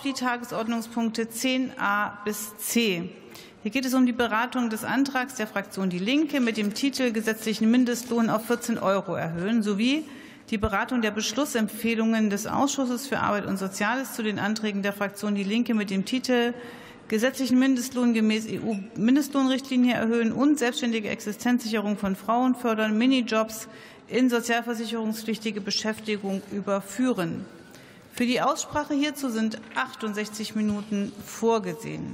die Tagesordnungspunkte 10a bis c. Hier geht es um die Beratung des Antrags der Fraktion Die Linke mit dem Titel Gesetzlichen Mindestlohn auf 14 € erhöhen sowie die Beratung der Beschlussempfehlungen des Ausschusses für Arbeit und Soziales zu den Anträgen der Fraktion Die Linke mit dem Titel Gesetzlichen Mindestlohn gemäß EU-Mindestlohnrichtlinie erhöhen und selbstständige Existenzsicherung von Frauen fördern, Minijobs in sozialversicherungspflichtige Beschäftigung überführen. Für die Aussprache hierzu sind 68 Minuten vorgesehen.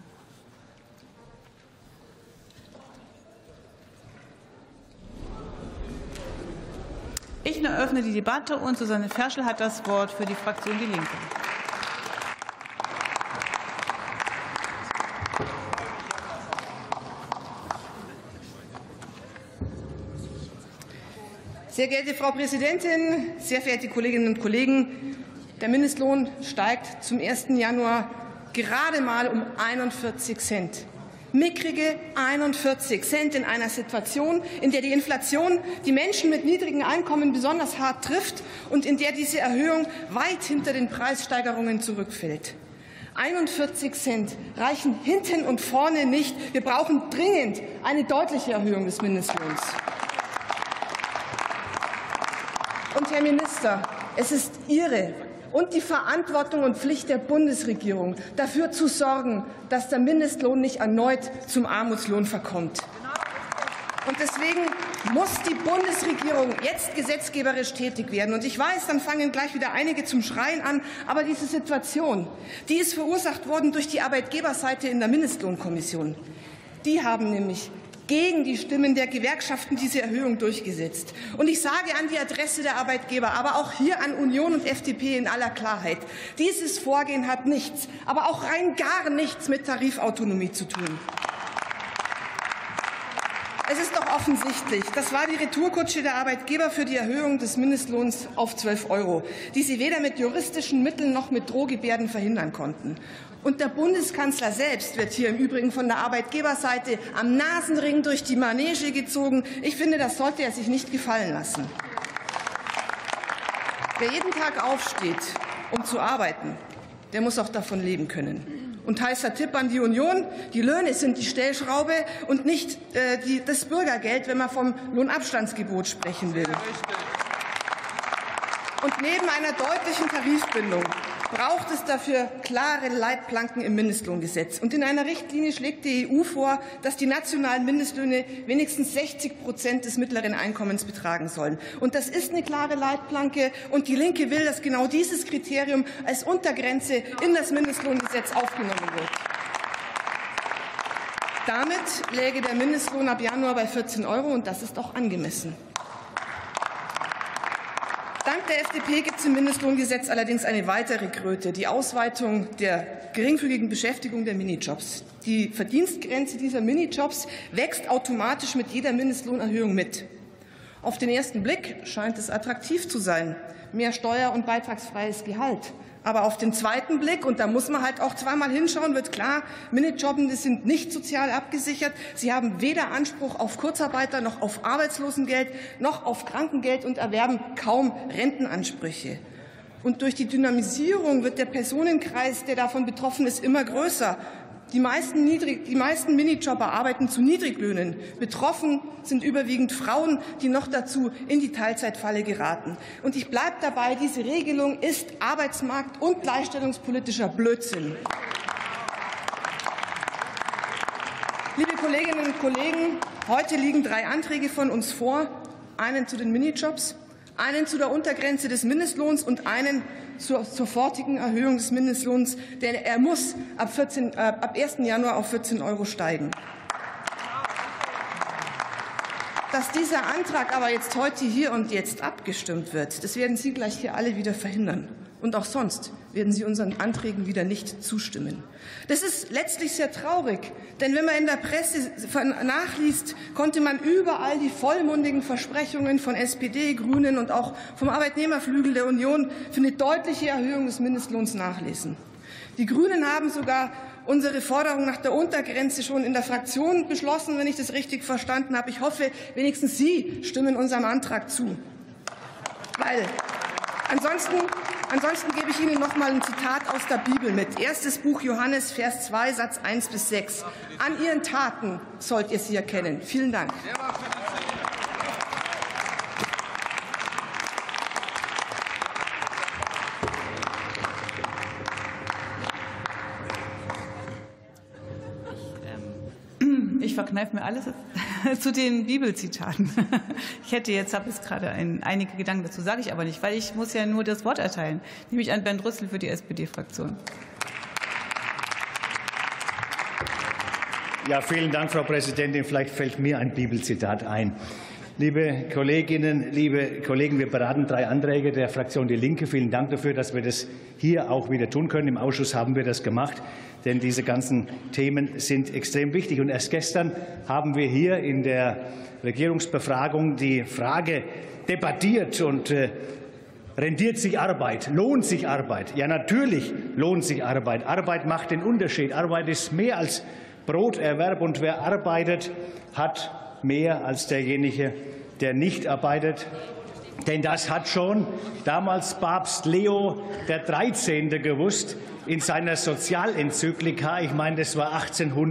Ich eröffne die Debatte und Susanne Ferschel hat das Wort für die Fraktion Die Linke. Sehr geehrte Frau Präsidentin, sehr verehrte Kolleginnen und Kollegen! Der Mindestlohn steigt zum 1. Januar gerade mal um 41 Cent. Mickrige 41 Cent in einer Situation, in der die Inflation die Menschen mit niedrigen Einkommen besonders hart trifft und in der diese Erhöhung weit hinter den Preissteigerungen zurückfällt. 41 Cent reichen hinten und vorne nicht. Wir brauchen dringend eine deutliche Erhöhung des Mindestlohns. Und Herr Minister, es ist Ihre und die Verantwortung und Pflicht der Bundesregierung, dafür zu sorgen, dass der Mindestlohn nicht erneut zum Armutslohn verkommt. Und deswegen muss die Bundesregierung jetzt gesetzgeberisch tätig werden. Und ich weiß, dann fangen gleich wieder einige zum Schreien an. Aber diese Situation, die ist verursacht worden durch die Arbeitgeberseite in der Mindestlohnkommission. Die haben nämlich gegen die Stimmen der Gewerkschaften diese Erhöhung durchgesetzt. Und ich sage an die Adresse der Arbeitgeber, aber auch hier an Union und FDP in aller Klarheit, dieses Vorgehen hat nichts, aber auch rein gar nichts mit Tarifautonomie zu tun. Es ist doch offensichtlich, das war die Retourkutsche der Arbeitgeber für die Erhöhung des Mindestlohns auf 12 €, die sie weder mit juristischen Mitteln noch mit Drohgebärden verhindern konnten. Und der Bundeskanzler selbst wird hier im Übrigen von der Arbeitgeberseite am Nasenring durch die Manege gezogen. Ich finde, das sollte er sich nicht gefallen lassen. Wer jeden Tag aufsteht, um zu arbeiten, der muss auch davon leben können. Und heißer Tipp an die Union: Die Löhne sind die Stellschraube und nicht das Bürgergeld, wenn man vom Lohnabstandsgebot sprechen will. Und neben einer deutlichen Tarifbindung braucht es dafür klare Leitplanken im Mindestlohngesetz. Und in einer Richtlinie schlägt die EU vor, dass die nationalen Mindestlöhne wenigstens 60% des mittleren Einkommens betragen sollen. Und das ist eine klare Leitplanke. Und die Linke will, dass genau dieses Kriterium als Untergrenze in das Mindestlohngesetz aufgenommen wird. Damit läge der Mindestlohn ab Januar bei 14 €, und das ist auch angemessen. Dank der FDP gibt es im Mindestlohngesetz allerdings eine weitere Kröte, die Ausweitung der geringfügigen Beschäftigung der Minijobs. Die Verdienstgrenze dieser Minijobs wächst automatisch mit jeder Mindestlohnerhöhung mit. Auf den ersten Blick scheint es attraktiv zu sein, mehr steuer- und beitragsfreies Gehalt. Aber auf den zweiten Blick, und da muss man halt auch zweimal hinschauen, wird klar, Minijobbende sind nicht sozial abgesichert. Sie haben weder Anspruch auf Kurzarbeiter noch auf Arbeitslosengeld noch auf Krankengeld und erwerben kaum Rentenansprüche. Und durch die Dynamisierung wird der Personenkreis, der davon betroffen ist, immer größer. Die meisten Minijobber arbeiten zu Niedriglöhnen. Betroffen sind überwiegend Frauen, die noch dazu in die Teilzeitfalle geraten. Und ich bleibe dabei, diese Regelung ist arbeitsmarkt- und gleichstellungspolitischer Blödsinn. Liebe Kolleginnen und Kollegen, heute liegen 3 Anträge von uns vor, einen zu den Minijobs, einen zu der Untergrenze des Mindestlohns und einen zur sofortigen Erhöhung des Mindestlohns, denn er muss ab 1. Januar auf 14 € steigen. Dass dieser Antrag aber jetzt heute hier und jetzt abgestimmt wird, das werden Sie gleich hier alle wieder verhindern. Und auch sonst werden Sie unseren Anträgen wieder nicht zustimmen. Das ist letztlich sehr traurig, denn wenn man in der Presse nachliest, konnte man überall die vollmundigen Versprechungen von SPD, Grünen und auch vom Arbeitnehmerflügel der Union für eine deutliche Erhöhung des Mindestlohns nachlesen. Die Grünen haben sogar unsere Forderung nach der Untergrenze schon in der Fraktion beschlossen, wenn ich das richtig verstanden habe. Ich hoffe, wenigstens Sie stimmen unserem Antrag zu. Weil ansonsten Ansonsten gebe ich Ihnen noch mal ein Zitat aus der Bibel mit. 1. Buch Johannes, Vers 2, Satz 1 bis 6. An ihren Taten sollt ihr sie erkennen. Vielen Dank. Ich verkneife mir alles zu den Bibelzitaten. Habe jetzt gerade einige Gedanken dazu, sage ich aber nicht, weil ich muss ja nur das Wort erteilen, nämlich an Bernd Rüssel für die SPD-Fraktion. Ja, vielen Dank, Frau Präsidentin. Vielleicht fällt mir ein Bibelzitat ein. Liebe Kolleginnen, liebe Kollegen, wir beraten 3 Anträge der Fraktion Die Linke. Vielen Dank dafür, dass wir das hier auch wieder tun können. Im Ausschuss haben wir das gemacht, denn diese ganzen Themen sind extrem wichtig. Und erst gestern haben wir hier in der Regierungsbefragung die Frage debattiert und rendiert sich Arbeit? Lohnt sich Arbeit? Ja, natürlich lohnt sich Arbeit. Arbeit macht den Unterschied. Arbeit ist mehr als Broterwerb, und wer arbeitet, hat mehr als derjenige, der nicht arbeitet. Denn das hat schon damals Papst Leo XIII. Gewusst in seiner Sozialenzyklika. Ich meine, das war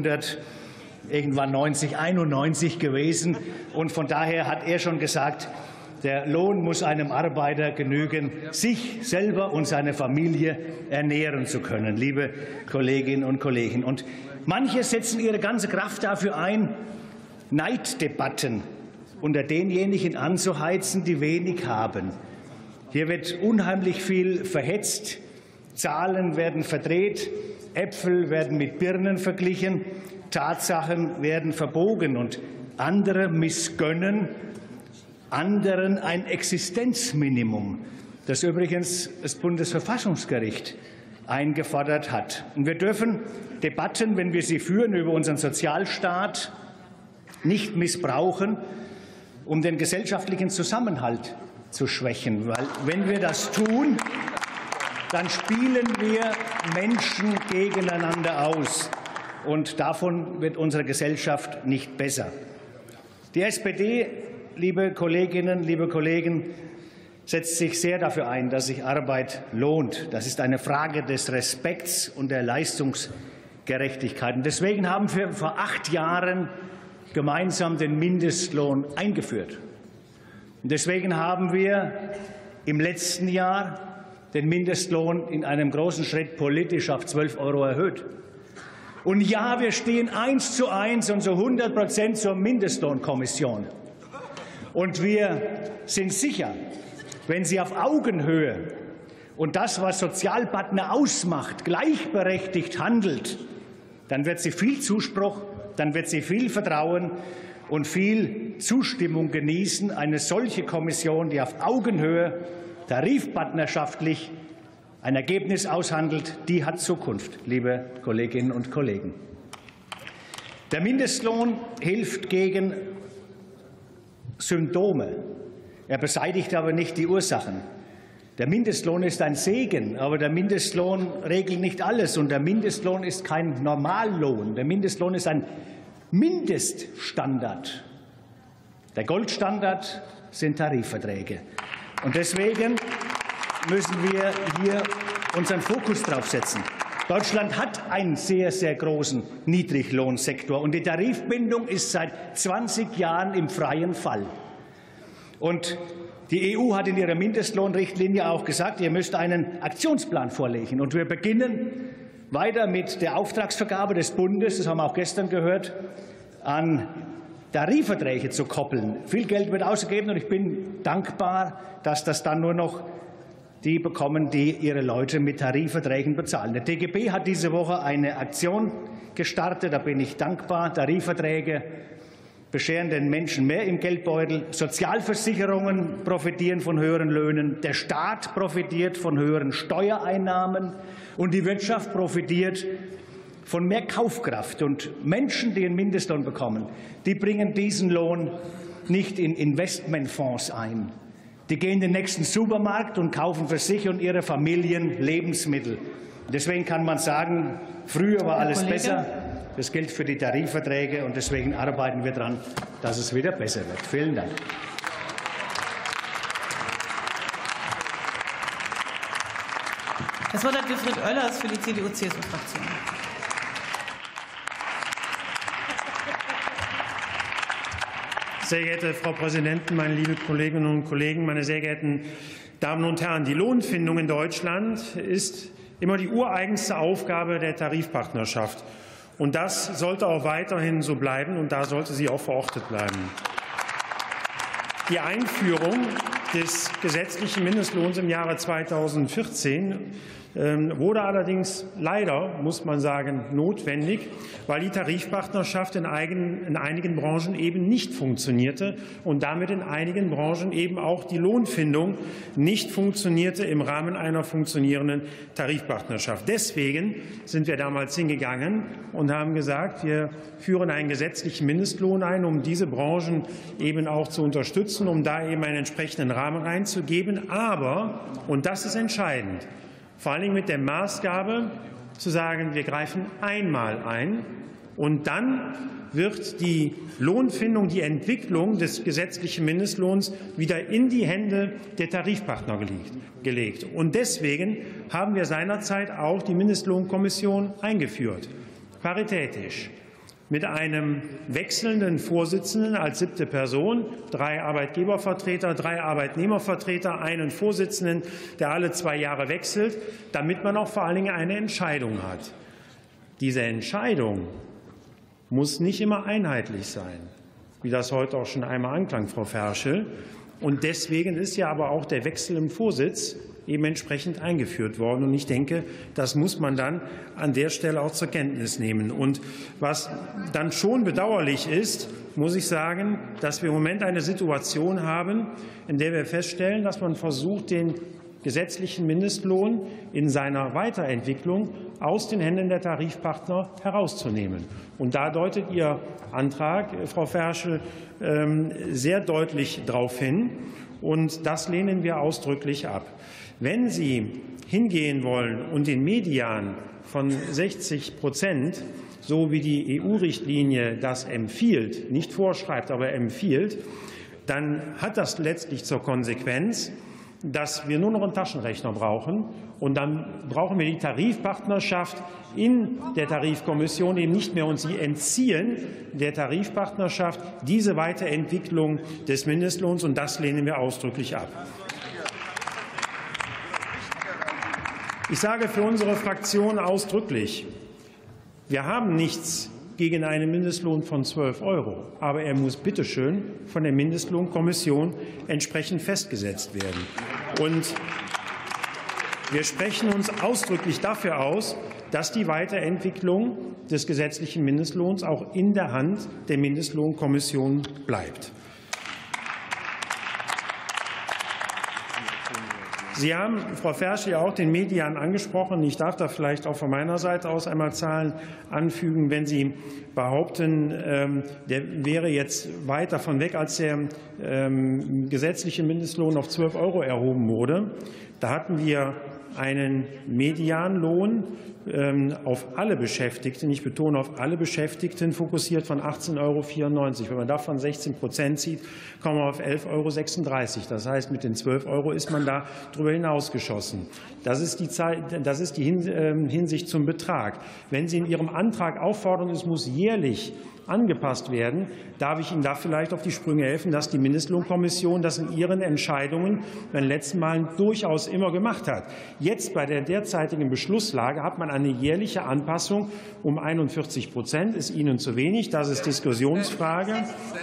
1891 gewesen. Und von daher hat er schon gesagt, der Lohn muss einem Arbeiter genügen, sich selber und seine Familie ernähren zu können, liebe Kolleginnen und Kollegen. Und manche setzen ihre ganze Kraft dafür ein, Neiddebatten unter denjenigen anzuheizen, die wenig haben. Hier wird unheimlich viel verhetzt, Zahlen werden verdreht, Äpfel werden mit Birnen verglichen, Tatsachen werden verbogen, und andere missgönnen anderen ein Existenzminimum, das übrigens das Bundesverfassungsgericht eingefordert hat. Und wir dürfen Debatten, wenn wir sie führen, über unseren Sozialstaat nicht missbrauchen, um den gesellschaftlichen Zusammenhalt zu schwächen. Weil wenn wir das tun, dann spielen wir Menschen gegeneinander aus. Und davon wird unsere Gesellschaft nicht besser. Die SPD, liebe Kolleginnen, liebe Kollegen, setzt sich sehr dafür ein, dass sich Arbeit lohnt. Das ist eine Frage des Respekts und der Leistungsgerechtigkeit. Und deswegen haben wir vor 8 Jahren gemeinsam den Mindestlohn eingeführt. Und deswegen haben wir im letzten Jahr den Mindestlohn in einem großen Schritt politisch auf 12 € erhöht. Und ja, wir stehen 1:1 und zu 100% zur Mindestlohnkommission. Und wir sind sicher, wenn sie auf Augenhöhe und das, was Sozialpartner ausmacht, gleichberechtigt handelt, dann wird sie viel Zuspruch, dann wird sie viel Vertrauen und viel Zustimmung genießen. Eine solche Kommission, die auf Augenhöhe tarifpartnerschaftlich ein Ergebnis aushandelt, die hat Zukunft, liebe Kolleginnen und Kollegen. Der Mindestlohn hilft gegen Symptome. Er beseitigt aber nicht die Ursachen. Der Mindestlohn ist ein Segen, aber der Mindestlohn regelt nicht alles. Und der Mindestlohn ist kein Normallohn. Der Mindestlohn ist ein Mindeststandard. Der Goldstandard sind Tarifverträge. Und deswegen müssen wir hier unseren Fokus drauf setzen. Deutschland hat einen sehr, sehr großen Niedriglohnsektor, und die Tarifbindung ist seit 20 Jahren im freien Fall. Und die EU hat in ihrer Mindestlohnrichtlinie auch gesagt, ihr müsst einen Aktionsplan vorlegen. Und wir beginnen weiter mit der Auftragsvergabe des Bundes, das haben wir auch gestern gehört, an Tarifverträge zu koppeln. Viel Geld wird ausgegeben, und ich bin dankbar, dass das dann nur noch die bekommen, die ihre Leute mit Tarifverträgen bezahlen. Der DGB hat diese Woche eine Aktion gestartet, da bin ich dankbar. Tarifverträge bescheren den Menschen mehr im Geldbeutel. Sozialversicherungen profitieren von höheren Löhnen. Der Staat profitiert von höheren Steuereinnahmen. Und die Wirtschaft profitiert von mehr Kaufkraft. Und Menschen, die einen Mindestlohn bekommen, die bringen diesen Lohn nicht in Investmentfonds ein. Die gehen in den nächsten Supermarkt und kaufen für sich und ihre Familien Lebensmittel. Deswegen kann man sagen, früher war alles besser. Das gilt für die Tarifverträge, und deswegen arbeiten wir daran, dass es wieder besser wird. Vielen Dank. Das Wort hat Wilfried Oellers für die CDU-CSU-Fraktion. Sehr geehrte Frau Präsidentin, meine lieben Kolleginnen und Kollegen, meine sehr geehrten Damen und Herren! Die Lohnfindung in Deutschland ist immer die ureigenste Aufgabe der Tarifpartnerschaft. Und das sollte auch weiterhin so bleiben, und da sollte sie auch verortet bleiben. Die Einführung des gesetzlichen Mindestlohns im Jahre 2014 wurde allerdings leider, muss man sagen, notwendig, weil die Tarifpartnerschaft in einigen Branchen eben nicht funktionierte und damit in einigen Branchen eben auch die Lohnfindung nicht funktionierte im Rahmen einer funktionierenden Tarifpartnerschaft. Deswegen sind wir damals hingegangen und haben gesagt, wir führen einen gesetzlichen Mindestlohn ein, um diese Branchen eben auch zu unterstützen, um da eben einen entsprechenden Rahmen reinzugeben. Aber, und das ist entscheidend, vor allen Dingen mit der Maßgabe zu sagen, wir greifen einmal ein und dann wird die Lohnfindung, die Entwicklung des gesetzlichen Mindestlohns wieder in die Hände der Tarifpartner gelegt. Und deswegen haben wir seinerzeit auch die Mindestlohnkommission eingeführt, paritätisch, mit einem wechselnden Vorsitzenden als 7. Person, 3 Arbeitgebervertreter, 3 Arbeitnehmervertreter, einen Vorsitzenden, der alle 2 Jahre wechselt, damit man auch vor allen Dingen eine Entscheidung hat. Diese Entscheidung muss nicht immer einheitlich sein, wie das heute auch schon einmal anklang, Frau Ferschel. Und deswegen ist ja aber auch der Wechsel im Vorsitz eben entsprechend eingeführt worden. Und ich denke, das muss man dann an der Stelle auch zur Kenntnis nehmen. Und was dann schon bedauerlich ist, muss ich sagen, dass wir im Moment eine Situation haben, in der wir feststellen, dass man versucht, den gesetzlichen Mindestlohn in seiner Weiterentwicklung aus den Händen der Tarifpartner herauszunehmen. Und da deutet Ihr Antrag, Frau Ferschel, sehr deutlich darauf hin. Und das lehnen wir ausdrücklich ab. Wenn Sie hingehen wollen und den Median von 60%, so wie die EU-Richtlinie das empfiehlt, nicht vorschreibt, aber empfiehlt, dann hat das letztlich zur Konsequenz, dass wir nur noch einen Taschenrechner brauchen. Und dann brauchen wir die Tarifpartnerschaft in der Tarifkommission eben nicht mehr. Und Sie entziehen der Tarifpartnerschaft diese Weiterentwicklung des Mindestlohns. Und das lehnen wir ausdrücklich ab. Ich sage für unsere Fraktion ausdrücklich, wir haben nichts gegen einen Mindestlohn von 12 €. Aber er muss bitteschön von der Mindestlohnkommission entsprechend festgesetzt werden. Und wir sprechen uns ausdrücklich dafür aus, dass die Weiterentwicklung des gesetzlichen Mindestlohns auch in der Hand der Mindestlohnkommission bleibt. Sie haben, Frau Ferschel, auch den Median angesprochen. Ich darf da vielleicht auch von meiner Seite aus einmal Zahlen anfügen. Wenn Sie behaupten, der wäre jetzt weit davon weg, als der gesetzliche Mindestlohn auf 12 € erhoben wurde, da hatten wir einen Medianlohn auf alle Beschäftigten, ich betone auf alle Beschäftigten, fokussiert von 18,94 €. Wenn man davon 16% zieht, kommen wir auf 11,36 €. Das heißt, mit den 12 € ist man da darüber hinausgeschossen. Das ist die Hinsicht zum Betrag. Wenn Sie in Ihrem Antrag auffordern, es muss jährlich angepasst werden, darf ich Ihnen da vielleicht auf die Sprünge helfen, dass die Mindestlohnkommission das in ihren Entscheidungen beim letzten Mal durchaus immer gemacht hat. Jetzt bei der derzeitigen Beschlusslage hat man eine jährliche Anpassung um 41%. Ist Ihnen zu wenig? Das ist Diskussionsfrage.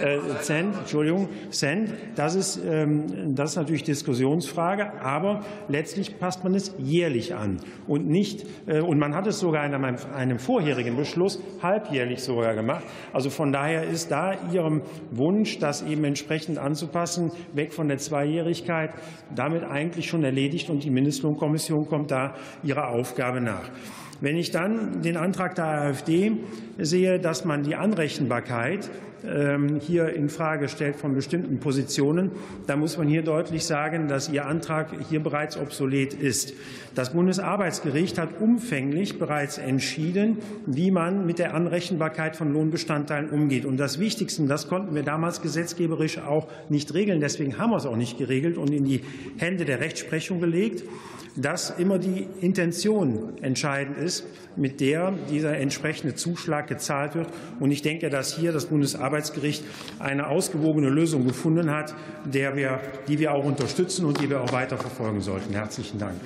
Cent. Das ist natürlich Diskussionsfrage. Aber letztlich passt man es jährlich an und nicht. Und man hat es sogar in einem vorherigen Beschluss halbjährlich sogar gemacht. Also von daher ist da Ihrem Wunsch, das eben entsprechend anzupassen, weg von der Zweijährigkeit, damit eigentlich schon erledigt, und die Mindestlohnkommission kommt da ihrer Aufgabe nach. Wenn ich dann den Antrag der AfD sehe, dass man die Anrechenbarkeit hier in Frage stellt von bestimmten Positionen, dann muss man hier deutlich sagen, dass Ihr Antrag hier bereits obsolet ist. Das Bundesarbeitsgericht hat umfänglich bereits entschieden, wie man mit der Anrechenbarkeit von Lohnbestandteilen umgeht. Und das Wichtigste, das konnten wir damals gesetzgeberisch auch nicht regeln, deswegen haben wir es auch nicht geregelt und in die Hände der Rechtsprechung gelegt, dass immer die Intention entscheidend ist, mit der dieser entsprechende Zuschlag gezahlt wird. Und ich denke, dass hier das Bundesarbeitsgericht eine ausgewogene Lösung gefunden hat, die wir auch unterstützen und die wir auch weiter verfolgen sollten. Herzlichen Dank.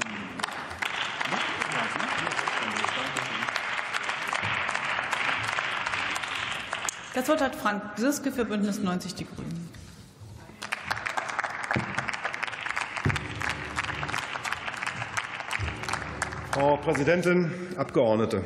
Das Wort hat Frank Siske für Bündnis 90 Die Grünen. Frau Präsidentin, Abgeordnete!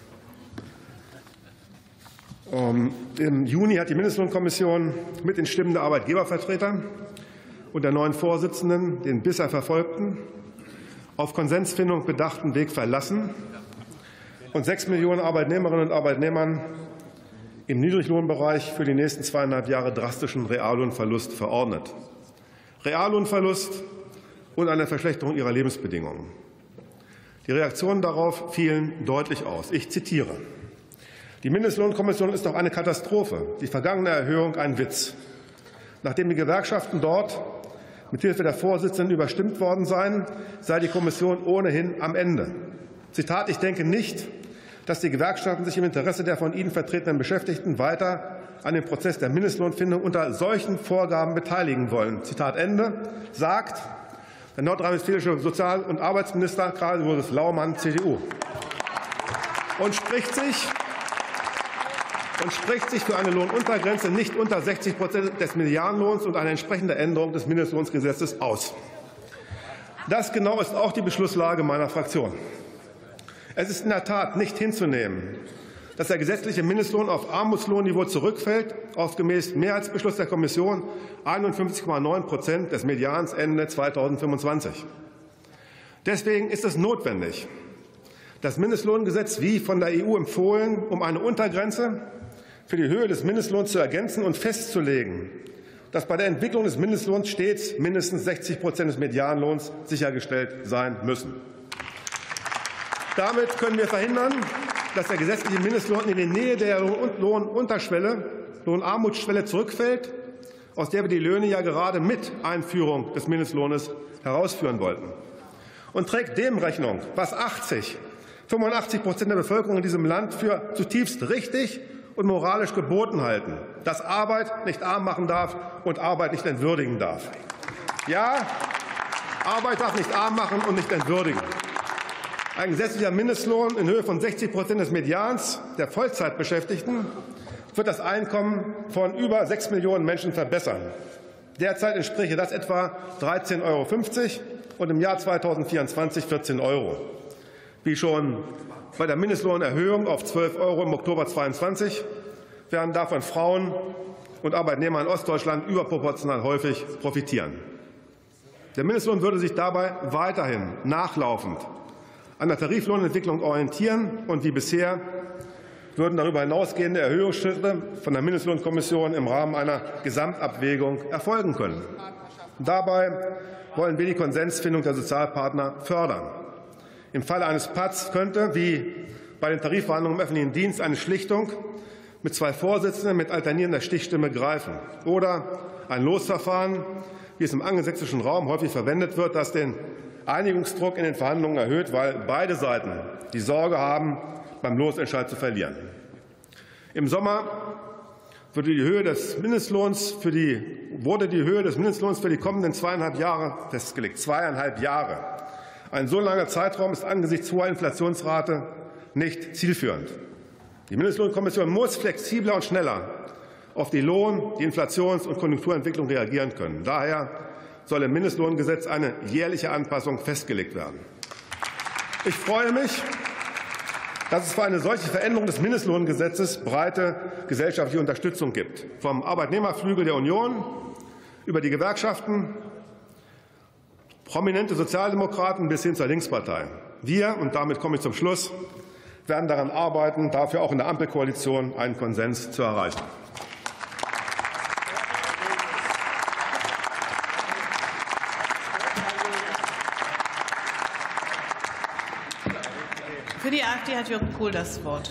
Im Juni hat die Mindestlohnkommission mit den Stimmen der Arbeitgebervertreter und der neuen Vorsitzenden den bisher verfolgten, auf Konsensfindung bedachten Weg verlassen und 6 Millionen Arbeitnehmerinnen und Arbeitnehmern im Niedriglohnbereich für die nächsten 2,5 Jahre drastischen Reallohnverlust verordnet. Reallohnverlust und eine Verschlechterung ihrer Lebensbedingungen. Die Reaktionen darauf fielen deutlich aus. Ich zitiere: Die Mindestlohnkommission ist doch eine Katastrophe, die vergangene Erhöhung ein Witz. Nachdem die Gewerkschaften dort mithilfe der Vorsitzenden überstimmt worden seien, sei die Kommission ohnehin am Ende. Zitat: Ich denke nicht, dass die Gewerkschaften sich im Interesse der von ihnen vertretenen Beschäftigten weiter an dem Prozess der Mindestlohnfindung unter solchen Vorgaben beteiligen wollen. Zitat Ende, sagt der nordrhein-westfälische Sozial- und Arbeitsminister Karl-Josef Laumann, CDU, und spricht sich für eine Lohnuntergrenze nicht unter 60% des Medianlohns und eine entsprechende Änderung des Mindestlohngesetzes aus. Das genau ist auch die Beschlusslage meiner Fraktion. Es ist in der Tat nicht hinzunehmen, dass der gesetzliche Mindestlohn auf Armutslohnniveau zurückfällt, auf gemäß Mehrheitsbeschluss der Kommission 51,9% des Medians Ende 2025. Deswegen ist es notwendig, das Mindestlohngesetz wie von der EU empfohlen, um eine Untergrenze für die Höhe des Mindestlohns zu ergänzen und festzulegen, dass bei der Entwicklung des Mindestlohns stets mindestens 60% des Medianlohns sichergestellt sein müssen. Damit können wir verhindern, dass der gesetzliche Mindestlohn in die Nähe der Lohnarmutsschwelle zurückfällt, aus der wir die Löhne ja gerade mit Einführung des Mindestlohnes herausführen wollten. Und trägt dem Rechnung, was 85% der Bevölkerung in diesem Land für zutiefst richtig und moralisch geboten halten, dass Arbeit nicht arm machen darf und Arbeit nicht entwürdigen darf. Ja, Arbeit darf nicht arm machen und nicht entwürdigen. Ein gesetzlicher Mindestlohn in Höhe von 60% des Medians der Vollzeitbeschäftigten wird das Einkommen von über 6 Millionen Menschen verbessern. Derzeit entspräche das etwa 13,50 € und im Jahr 2024 14 €. Wie schon bei der Mindestlohnerhöhung auf 12 € im Oktober 2022 werden davon Frauen und Arbeitnehmer in Ostdeutschland überproportional häufig profitieren. Der Mindestlohn würde sich dabei weiterhin nachlaufend an der Tariflohnentwicklung orientieren und wie bisher würden darüber hinausgehende Erhöhungsschritte von der Mindestlohnkommission im Rahmen einer Gesamtabwägung erfolgen können. Dabei wollen wir die Konsensfindung der Sozialpartner fördern. Im Falle eines Patts könnte, wie bei den Tarifverhandlungen im öffentlichen Dienst, eine Schlichtung mit 2 Vorsitzenden mit alternierender Stichstimme greifen oder ein Losverfahren, wie es im angelsächsischen Raum häufig verwendet wird, das den Einigungsdruck in den Verhandlungen erhöht, weil beide Seiten die Sorge haben, beim Losentscheid zu verlieren. Im Sommer wurde die Höhe des Mindestlohns für die kommenden 2,5 Jahre festgelegt. 2,5 Jahre. Ein so langer Zeitraum ist angesichts hoher Inflationsrate nicht zielführend. Die Mindestlohnkommission muss flexibler und schneller auf die Inflations- und Konjunkturentwicklung reagieren können. Daher soll im Mindestlohngesetz eine jährliche Anpassung festgelegt werden. Ich freue mich, dass es für eine solche Veränderung des Mindestlohngesetzes breite gesellschaftliche Unterstützung gibt, vom Arbeitnehmerflügel der Union über die Gewerkschaften, prominente Sozialdemokraten bis hin zur Linkspartei. Wir, und damit komme ich zum Schluss, werden daran arbeiten, dafür auch in der Ampelkoalition einen Konsens zu erreichen. Für die AfD hat Jürg Pohl das Wort.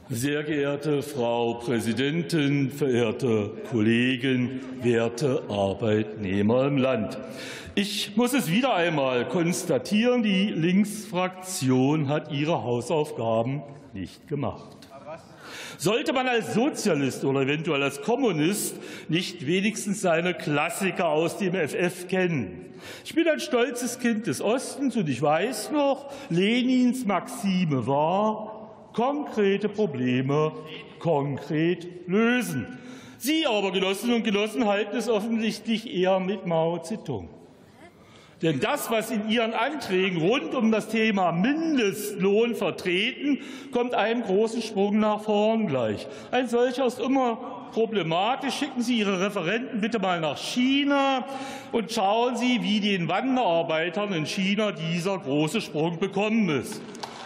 Sehr geehrte Frau Präsidentin, verehrte Kollegen, werte Arbeitnehmer im Land! Ich muss es wieder einmal konstatieren, die Linksfraktion hat ihre Hausaufgaben nicht gemacht. Sollte man als Sozialist oder eventuell als Kommunist nicht wenigstens seine Klassiker aus dem FF kennen? Ich bin ein stolzes Kind des Ostens und ich weiß noch, Lenins Maxime war: konkrete Probleme konkret lösen. Sie aber, Genossinnen und Genossen, halten es offensichtlich eher mit Mao Zedong. Denn das, was in Ihren Anträgen rund um das Thema Mindestlohn vertreten, kommt einem großen Sprung nach vorn gleich. Ein solcher ist immer problematisch. Schicken Sie Ihre Referenten bitte mal nach China und schauen Sie, wie den Wanderarbeitern in China dieser große Sprung bekommen ist.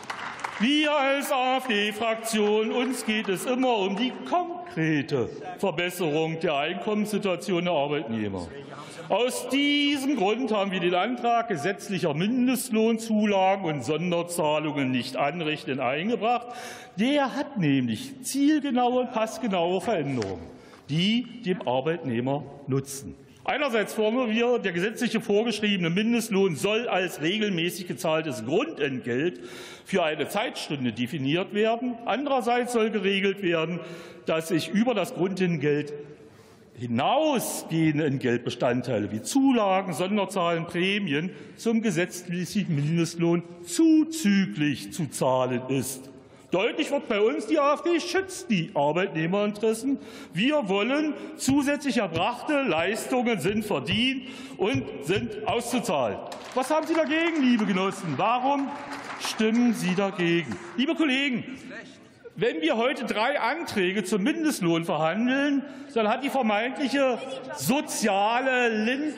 Wir als AfD-Fraktion, uns geht es immer um die konkrete Verbesserung der Einkommenssituation der Arbeitnehmer. Aus diesem Grund haben wir den Antrag gesetzlicher Mindestlohnzulagen und Sonderzahlungen nicht anrechnen eingebracht. Der hat nämlich zielgenaue und passgenaue Veränderungen, die dem Arbeitnehmer nutzen. Einerseits fordern wir, der gesetzliche vorgeschriebene Mindestlohn soll als regelmäßig gezahltes Grundentgelt für eine Zeitstunde definiert werden. Andererseits soll geregelt werden, dass sich über das Grundentgelt hinausgehende Entgeltbestandteile wie Zulagen, Sonderzahlen, Prämien zum gesetzlichen Mindestlohn zuzüglich zu zahlen ist. Deutlich wird bei uns, die AfD schützt die Arbeitnehmerinteressen. Wir wollen, zusätzlich erbrachte Leistungen sind verdient und sind auszuzahlen. Was haben Sie dagegen, liebe Genossen? Warum stimmen Sie dagegen? Liebe Kollegen, wenn wir heute 3 Anträge zum Mindestlohn verhandeln, dann hat die vermeintlich soziale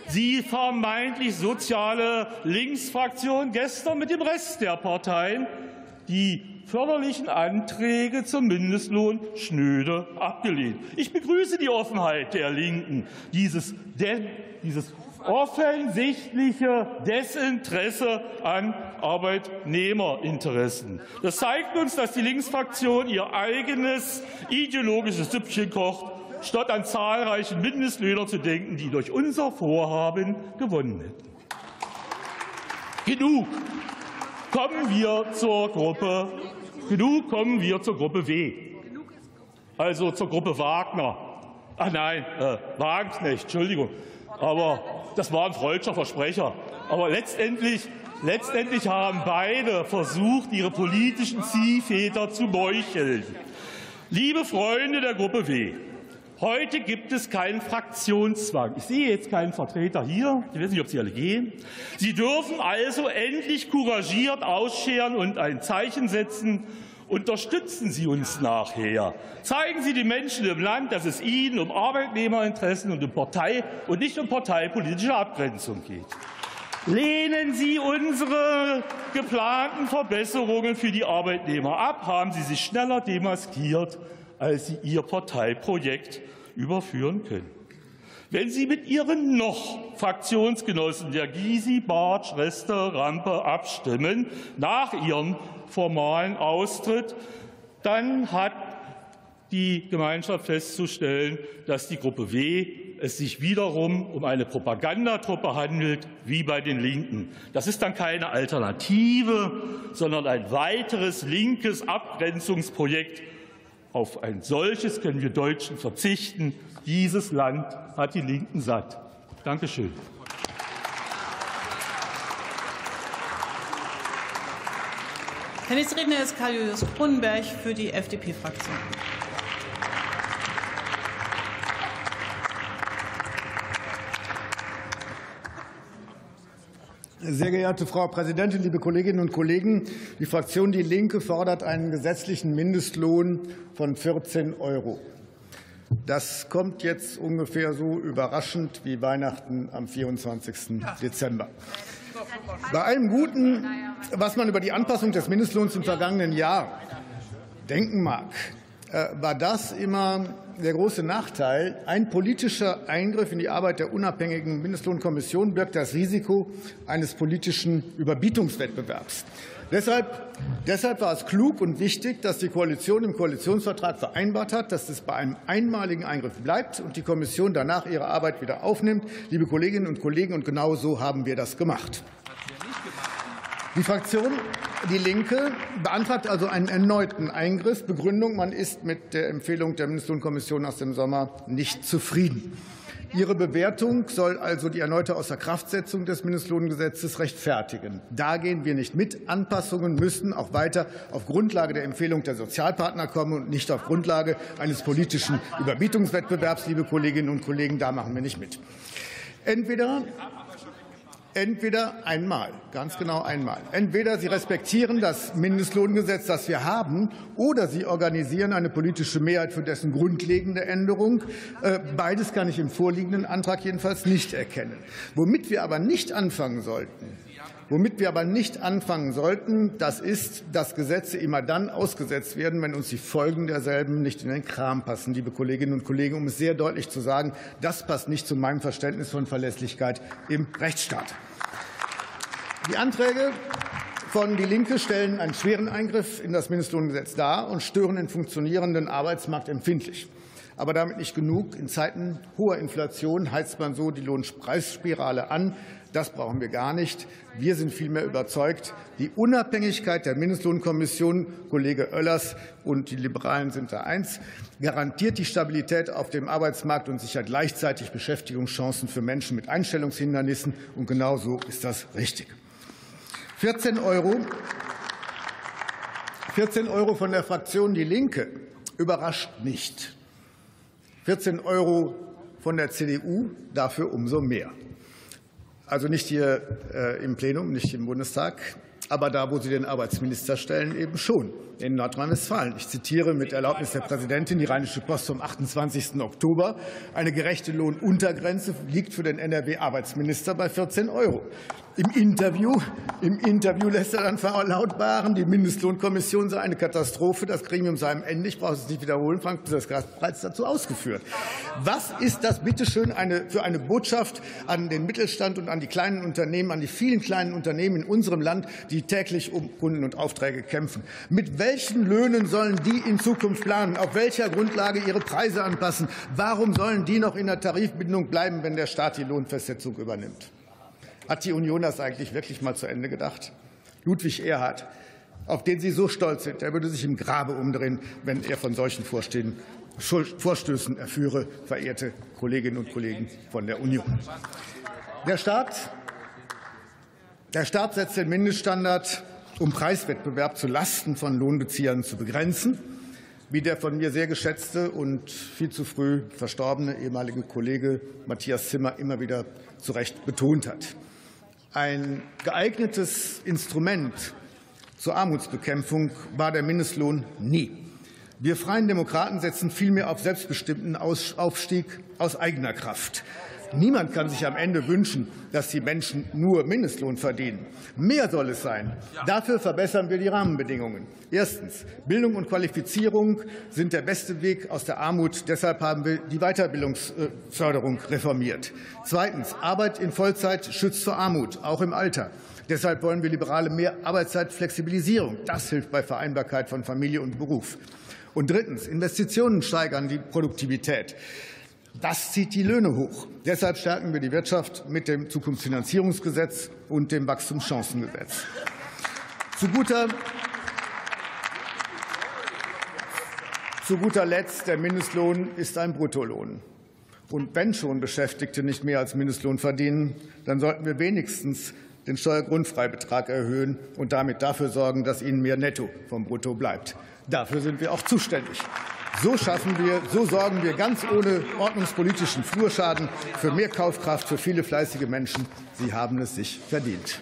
Linksfraktion gestern mit dem Rest der Parteien die förderlichen Anträge zum Mindestlohn schnöde abgelehnt. Ich begrüße die Offenheit der Linken, dieses offensichtliche Desinteresse an Arbeitnehmerinteressen. Das zeigt uns, dass die Linksfraktion ihr eigenes ideologisches Süppchen kocht, statt an zahlreichen Mindestlöhner zu denken, die durch unser Vorhaben gewonnen hätten. Genug kommen wir zur Gruppe W, also zur Gruppe Wagner. Ach nein, Wagenknecht, Entschuldigung. Aber das war ein freudscher Versprecher. Aber letztendlich haben beide versucht, ihre politischen Ziehväter zu meucheln. Liebe Freunde der Gruppe W, heute gibt es keinen Fraktionszwang. Ich sehe jetzt keinen Vertreter hier. Ich weiß nicht, ob Sie alle gehen. Sie dürfen also endlich couragiert ausscheren und ein Zeichen setzen. Unterstützen Sie uns nachher. Zeigen Sie den Menschen im Land, dass es ihnen um Arbeitnehmerinteressen und nicht um parteipolitische Abgrenzung geht. Lehnen Sie unsere geplanten Verbesserungen für die Arbeitnehmer ab. Haben Sie sich schneller demaskiert, als Sie Ihr Parteiprojekt überführen können. Wenn Sie mit Ihren Fraktionsgenossen der Gysi, Bartsch, Reste, Rampe abstimmen, nach Ihrem formalen Austritt, dann hat die Gemeinschaft festzustellen, dass die Gruppe W es sich wiederum um eine Propagandatruppe handelt, wie bei den Linken. Das ist dann keine Alternative, sondern ein weiteres linkes Abgrenzungsprojekt. Auf ein solches können wir Deutschen verzichten. Dieses Land hat die Linken satt. Danke schön. Der nächste Redner ist Karl-Julius Kronenberg für die FDP-Fraktion. Sehr geehrte Frau Präsidentin, liebe Kolleginnen und Kollegen! Die Fraktion Die Linke fordert einen gesetzlichen Mindestlohn von 14 €. Das kommt jetzt ungefähr so überraschend wie Weihnachten am 24. Dezember. Bei allem Guten, was man über die Anpassung des Mindestlohns im vergangenen Jahr denken mag, war das immer der große Nachteil. Ein politischer Eingriff in die Arbeit der unabhängigen Mindestlohnkommission birgt das Risiko eines politischen Überbietungswettbewerbs. Deshalb war es klug und wichtig, dass die Koalition im Koalitionsvertrag vereinbart hat, dass es bei einem einmaligen Eingriff bleibt und die Kommission danach ihre Arbeit wieder aufnimmt. Liebe Kolleginnen und Kollegen, und genau so haben wir das gemacht. Die Fraktion Die Linke beantragt also einen erneuten Eingriff. Begründung: Man ist mit der Empfehlung der Mindestlohnkommission aus dem Sommer nicht zufrieden. Ihre Bewertung soll also die erneute Außerkraftsetzung des Mindestlohngesetzes rechtfertigen. Da gehen wir nicht mit. Anpassungen müssen auch weiter auf Grundlage der Empfehlung der Sozialpartner kommen und nicht auf Grundlage eines politischen Überbietungswettbewerbs. Liebe Kolleginnen und Kollegen, da machen wir nicht mit. Entweder einmal, ganz genau einmal. Entweder Sie respektieren das Mindestlohngesetz, das wir haben, oder Sie organisieren eine politische Mehrheit für dessen grundlegende Änderung. Beides kann ich im vorliegenden Antrag jedenfalls nicht erkennen. Womit wir aber nicht anfangen sollten, das ist, dass Gesetze immer dann ausgesetzt werden, wenn uns die Folgen derselben nicht in den Kram passen. Liebe Kolleginnen und Kollegen, um es sehr deutlich zu sagen, das passt nicht zu meinem Verständnis von Verlässlichkeit im Rechtsstaat. Die Anträge von Die Linke stellen einen schweren Eingriff in das Mindestlohngesetz dar und stören den funktionierenden Arbeitsmarkt empfindlich. Aber damit nicht genug. In Zeiten hoher Inflation heizt man so die Lohnpreisspirale an. Das brauchen wir gar nicht. Wir sind vielmehr überzeugt, die Unabhängigkeit der Mindestlohnkommission, Kollege Oellers und die Liberalen sind da eins, garantiert die Stabilität auf dem Arbeitsmarkt und sichert gleichzeitig Beschäftigungschancen für Menschen mit Einstellungshindernissen. Und genau so ist das richtig. 14 Euro von der Fraktion Die Linke überrascht nicht. 14 Euro von der CDU, dafür umso mehr. Also nicht hier im Plenum, nicht im Bundestag, aber da, wo Sie den Arbeitsminister stellen, eben schon, in Nordrhein-Westfalen. Ich zitiere mit Erlaubnis der Präsidentin die Rheinische Post vom 28. Oktober. Eine gerechte Lohnuntergrenze liegt für den NRW-Arbeitsminister bei 14 Euro. Im Interview lässt er dann verlautbaren, die Mindestlohnkommission sei eine Katastrophe, das Gremium sei am Ende. Ich brauche es nicht wiederholen, Frank Buseras hat bereits dazu ausgeführt. Was ist das bitte schön für eine Botschaft an den Mittelstand und an die kleinen Unternehmen, an die vielen kleinen Unternehmen in unserem Land, die täglich um Kunden und Aufträge kämpfen? Mit welchen Löhnen sollen die in Zukunft planen? Auf welcher Grundlage ihre Preise anpassen? Warum sollen die noch in der Tarifbindung bleiben, wenn der Staat die Lohnfestsetzung übernimmt? Hat die Union das eigentlich wirklich mal zu Ende gedacht? Ludwig Erhard, auf den Sie so stolz sind, der würde sich im Grabe umdrehen, wenn er von solchen Vorstößen erführe, verehrte Kolleginnen und Kollegen von der Union. Der Staat setzt den Mindeststandard, um Preiswettbewerb zu Lasten von Lohnbeziehern zu begrenzen, wie der von mir sehr geschätzte und viel zu früh verstorbene ehemalige Kollege Matthias Zimmer immer wieder zu Recht betont hat. Ein geeignetes Instrument zur Armutsbekämpfung war der Mindestlohn nie. Wir Freien Demokraten setzen vielmehr auf selbstbestimmten Aufstieg aus eigener Kraft. Niemand kann sich am Ende wünschen, dass die Menschen nur Mindestlohn verdienen. Mehr soll es sein. Dafür verbessern wir die Rahmenbedingungen. Erstens. Bildung und Qualifizierung sind der beste Weg aus der Armut. Deshalb haben wir die Weiterbildungsförderung reformiert. Zweitens. Arbeit in Vollzeit schützt vor Armut, auch im Alter. Deshalb wollen wir Liberale mehr Arbeitszeitflexibilisierung. Das hilft bei Vereinbarkeit von Familie und Beruf. Und drittens. Investitionen steigern die Produktivität. Das zieht die Löhne hoch. Deshalb stärken wir die Wirtschaft mit dem Zukunftsfinanzierungsgesetz und dem Wachstumschancengesetz. Zu guter Letzt, der Mindestlohn ist ein Bruttolohn. Und wenn schon Beschäftigte nicht mehr als Mindestlohn verdienen, dann sollten wir wenigstens den Steuergrundfreibetrag erhöhen und damit dafür sorgen, dass ihnen mehr Netto vom Brutto bleibt. Dafür sind wir auch zuständig. So sorgen wir ganz ohne ordnungspolitischen Flurschaden für mehr Kaufkraft für viele fleißige Menschen. Sie haben es sich verdient.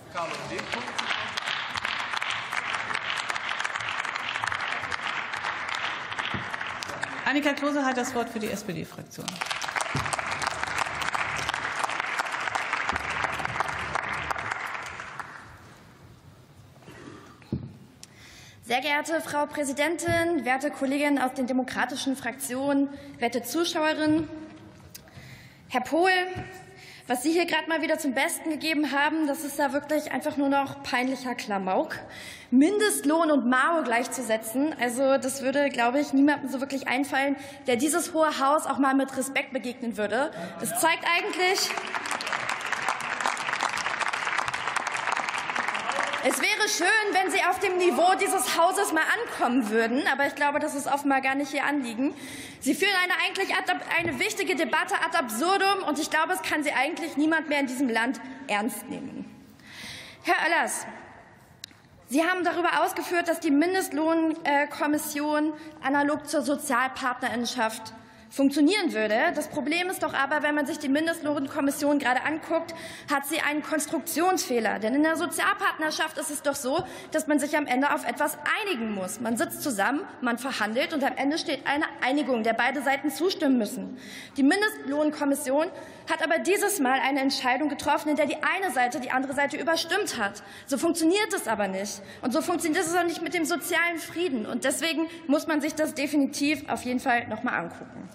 Annika Klose hat das Wort für die SPD-Fraktion. Sehr geehrte Frau Präsidentin, werte Kolleginnen aus den demokratischen Fraktionen, werte Zuschauerinnen! Herr Pohl, Was Sie hier gerade mal wieder zum Besten gegeben haben, das ist ja wirklich einfach nur noch peinlicher Klamauk. Mindestlohn und Mao gleichzusetzen, also das würde, glaube ich, niemandem so wirklich einfallen, der dieses Hohe Haus auch mal mit Respekt begegnen würde. Das zeigt eigentlich... Es wäre schön, wenn Sie auf dem Niveau dieses Hauses mal ankommen würden, aber ich glaube, das ist offenbar gar nicht Ihr Anliegen. Sie führen eine wichtige Debatte ad absurdum, und ich glaube, es kann Sie eigentlich niemand mehr in diesem Land ernst nehmen. Herr Oellers, Sie haben darüber ausgeführt, dass die Mindestlohnkommission analog zur Sozialpartnerinnenschaft funktionieren würde. Das Problem ist doch aber, wenn man sich die Mindestlohnkommission gerade anguckt, hat sie einen Konstruktionsfehler. Denn in der Sozialpartnerschaft ist es doch so, dass man sich am Ende auf etwas einigen muss. Man sitzt zusammen, man verhandelt, und am Ende steht eine Einigung, der beide Seiten zustimmen müssen. Die Mindestlohnkommission hat aber dieses Mal eine Entscheidung getroffen, in der die eine Seite die andere Seite überstimmt hat. So funktioniert es aber nicht. Und so funktioniert es auch nicht mit dem sozialen Frieden. Und deswegen muss man sich das definitiv auf jeden Fall noch mal angucken.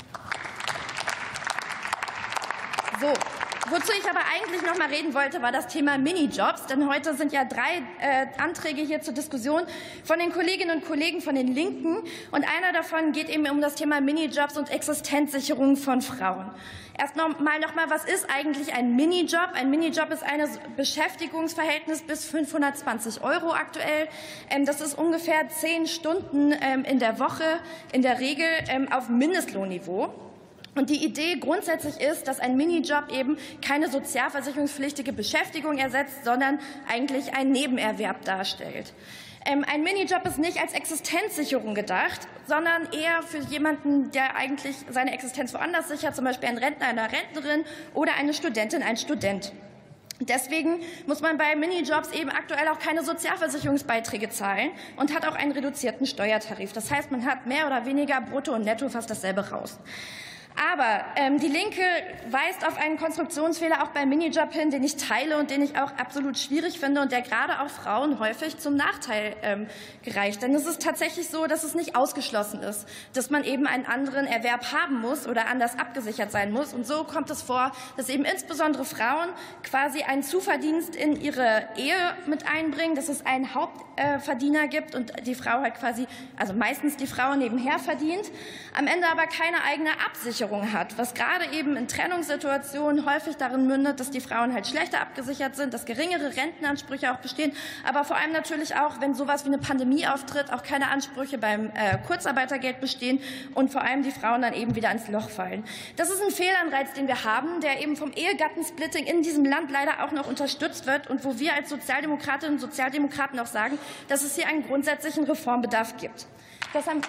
So, wozu ich aber eigentlich noch mal reden wollte, war das Thema Minijobs. Denn heute sind ja 3 Anträge hier zur Diskussion von den Kolleginnen und Kollegen von den Linken. Und einer davon geht eben um das Thema Minijobs und Existenzsicherung von Frauen. Erst noch mal, was ist eigentlich ein Minijob? Ein Minijob ist ein Beschäftigungsverhältnis bis 520 € aktuell. Das ist ungefähr 10 Stunden in der Woche, in der Regel auf Mindestlohnniveau. Und die Idee grundsätzlich ist, dass ein Minijob eben keine sozialversicherungspflichtige Beschäftigung ersetzt, sondern eigentlich einen Nebenerwerb darstellt. Ein Minijob ist nicht als Existenzsicherung gedacht, sondern eher für jemanden, der eigentlich seine Existenz woanders sichert, zum Beispiel ein Rentner, eine Rentnerin oder eine Studentin, ein Student. Deswegen muss man bei Minijobs eben aktuell auch keine Sozialversicherungsbeiträge zahlen und hat auch einen reduzierten Steuertarif. Das heißt, man hat mehr oder weniger brutto und netto fast dasselbe raus. Aber die Linke weist auf einen Konstruktionsfehler auch beim Minijob hin, den ich teile und den ich auch absolut schwierig finde und der gerade auch Frauen häufig zum Nachteil gereicht. Denn es ist tatsächlich so, dass es nicht ausgeschlossen ist, dass man eben einen anderen Erwerb haben muss oder anders abgesichert sein muss. Und so kommt es vor, dass eben insbesondere Frauen quasi einen Zuverdienst in ihre Ehe mit einbringen, dass es einen Hauptverdiener gibt und die Frau halt quasi, also meistens die Frau nebenher verdient, am Ende aber keine eigene Absicherung hat, was gerade eben in Trennungssituationen häufig darin mündet, dass die Frauen halt schlechter abgesichert sind, dass geringere Rentenansprüche auch bestehen, aber vor allem natürlich auch, wenn sowas wie eine Pandemie auftritt, auch keine Ansprüche beim Kurzarbeitergeld bestehen und vor allem die Frauen dann eben wieder ins Loch fallen. Das ist ein Fehlanreiz, den wir haben, der eben vom Ehegattensplitting in diesem Land leider auch noch unterstützt wird und wo wir als Sozialdemokratinnen und Sozialdemokraten auch sagen, dass es hier einen grundsätzlichen Reformbedarf gibt. Das haben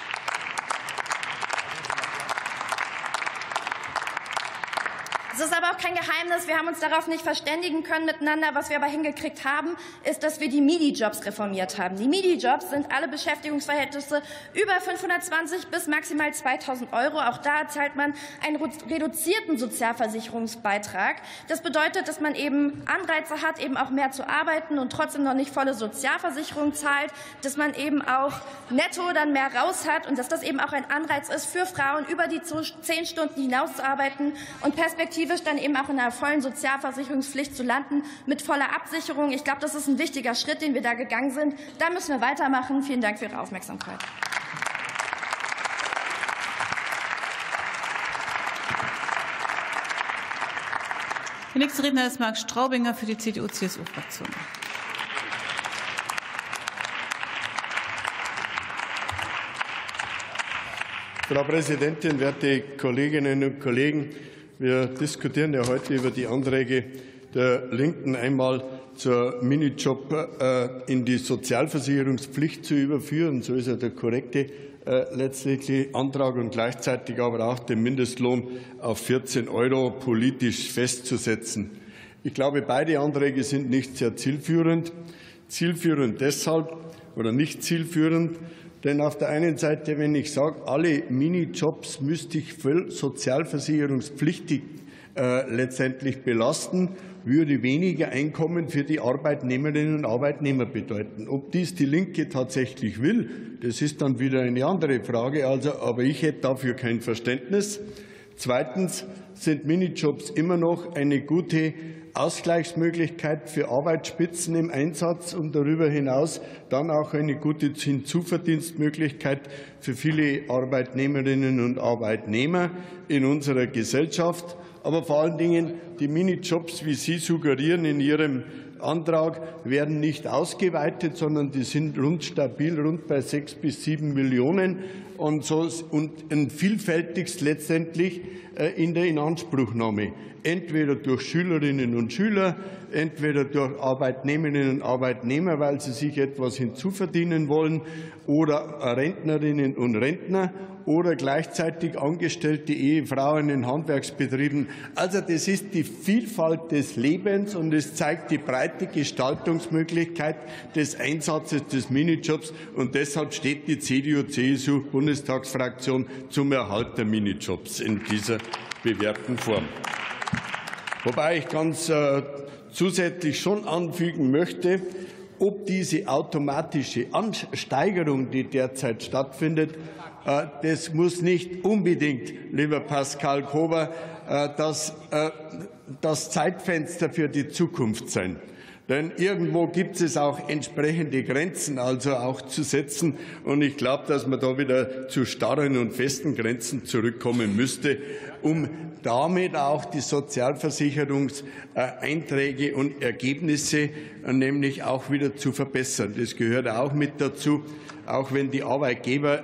Es ist aber auch kein Geheimnis, wir haben uns darauf nicht verständigen können miteinander. Was wir aber hingekriegt haben, ist, dass wir die Minijobs reformiert haben. Die Minijobs sind alle Beschäftigungsverhältnisse über 520 bis maximal 2.000 €. Auch da zahlt man einen reduzierten Sozialversicherungsbeitrag. Das bedeutet, dass man eben Anreize hat, eben auch mehr zu arbeiten und trotzdem noch nicht volle Sozialversicherung zahlt, dass man eben auch netto dann mehr raus hat und dass das eben auch ein Anreiz ist für Frauen, über die 10 Stunden hinaus zu arbeiten und perspektivisch dann eben auch in einer vollen Sozialversicherungspflicht zu landen mit voller Absicherung. Ich glaube, das ist ein wichtiger Schritt, den wir da gegangen sind. Da müssen wir weitermachen. Vielen Dank für Ihre Aufmerksamkeit. Der nächste Redner ist Marc Straubinger für die CDU-CSU-Fraktion. Frau Präsidentin, werte Kolleginnen und Kollegen! Wir diskutieren ja heute über die Anträge der Linken, einmal zur Minijob in die Sozialversicherungspflicht zu überführen. So ist ja der korrekte letztlich Antrag und gleichzeitig aber auch den Mindestlohn auf 14 € politisch festzusetzen. Ich glaube, beide Anträge sind nicht sehr zielführend. Zielführend deshalb oder nicht zielführend, denn auf der einen Seite, wenn ich sage, alle Minijobs müsste ich voll sozialversicherungspflichtig letztendlich belasten, würde weniger Einkommen für die Arbeitnehmerinnen und Arbeitnehmer bedeuten. Ob dies die Linke tatsächlich will, das ist dann wieder eine andere Frage. Aber ich hätte dafür kein Verständnis. Zweitens sind Minijobs immer noch eine gute Ausgleichsmöglichkeit für Arbeitsspitzen im Einsatz und darüber hinaus dann auch eine gute Hinzuverdienstmöglichkeit für viele Arbeitnehmerinnen und Arbeitnehmer in unserer Gesellschaft. Aber vor allen Dingen die Minijobs, wie Sie suggerieren in Ihrem Antrag, werden nicht ausgeweitet, sondern die sind stabil rund bei 6 bis 7 Millionen und vielfältigst letztendlich in der Inanspruchnahme. Entweder durch Schülerinnen und Schüler, entweder durch Arbeitnehmerinnen und Arbeitnehmer, weil sie sich etwas hinzuverdienen wollen, oder Rentnerinnen und Rentner oder gleichzeitig angestellte Ehefrauen in Handwerksbetrieben. Also das ist die Vielfalt des Lebens und es zeigt die breite Gestaltungsmöglichkeit des Einsatzes des Minijobs. Und deshalb steht die CDU-CSU-Bundestagsfraktion zum Erhalt der Minijobs in dieser bewährten Form. Wobei ich ganz zusätzlich schon anfügen möchte, ob diese automatische Ansteigerung, die derzeit stattfindet, das muss nicht unbedingt, lieber Pascal Kober, das Zeitfenster für die Zukunft sein. Denn irgendwo gibt es auch entsprechende Grenzen, also auch zu setzen. Und ich glaube, dass man da wieder zu starren und festen Grenzen zurückkommen müsste, um damit auch die Sozialversicherungseinträge und Ergebnisse nämlich auch wieder zu verbessern. Das gehört auch mit dazu. Auch wenn die Arbeitgeber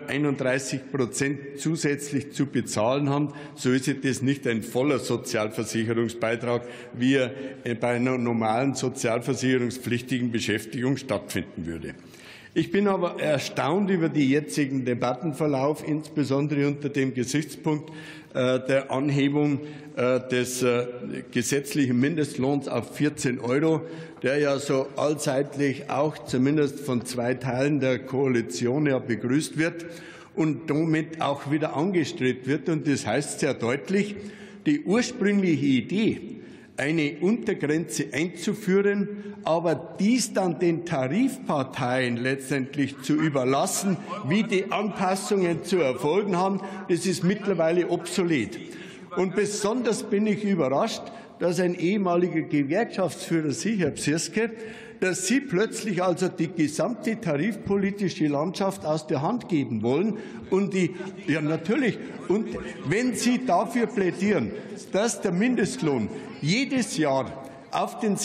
31% zusätzlich zu bezahlen haben, so ist das nicht ein voller Sozialversicherungsbeitrag, wie er bei einer normalen sozialversicherungspflichtigen Beschäftigung stattfinden würde. Ich bin aber erstaunt über den jetzigen Debattenverlauf, insbesondere unter dem Gesichtspunkt der Anhebung des gesetzlichen Mindestlohns auf 14 €, der ja so allseitlich auch zumindest von 2 Teilen der Koalition ja begrüßt wird und damit auch wieder angestrebt wird. Und das heißt sehr deutlich, die ursprüngliche Idee, eine Untergrenze einzuführen, aber dies dann den Tarifparteien letztendlich zu überlassen, wie die Anpassungen zu erfolgen haben, das ist mittlerweile obsolet. Und besonders bin ich überrascht, dass ein ehemaliger Gewerkschaftsführer, Sie, Herr Psirske, dass Sie plötzlich also die gesamte tarifpolitische Landschaft aus der Hand geben wollen. Und ja natürlich, und wenn Sie dafür plädieren, dass der Mindestlohn jedes Jahr auf den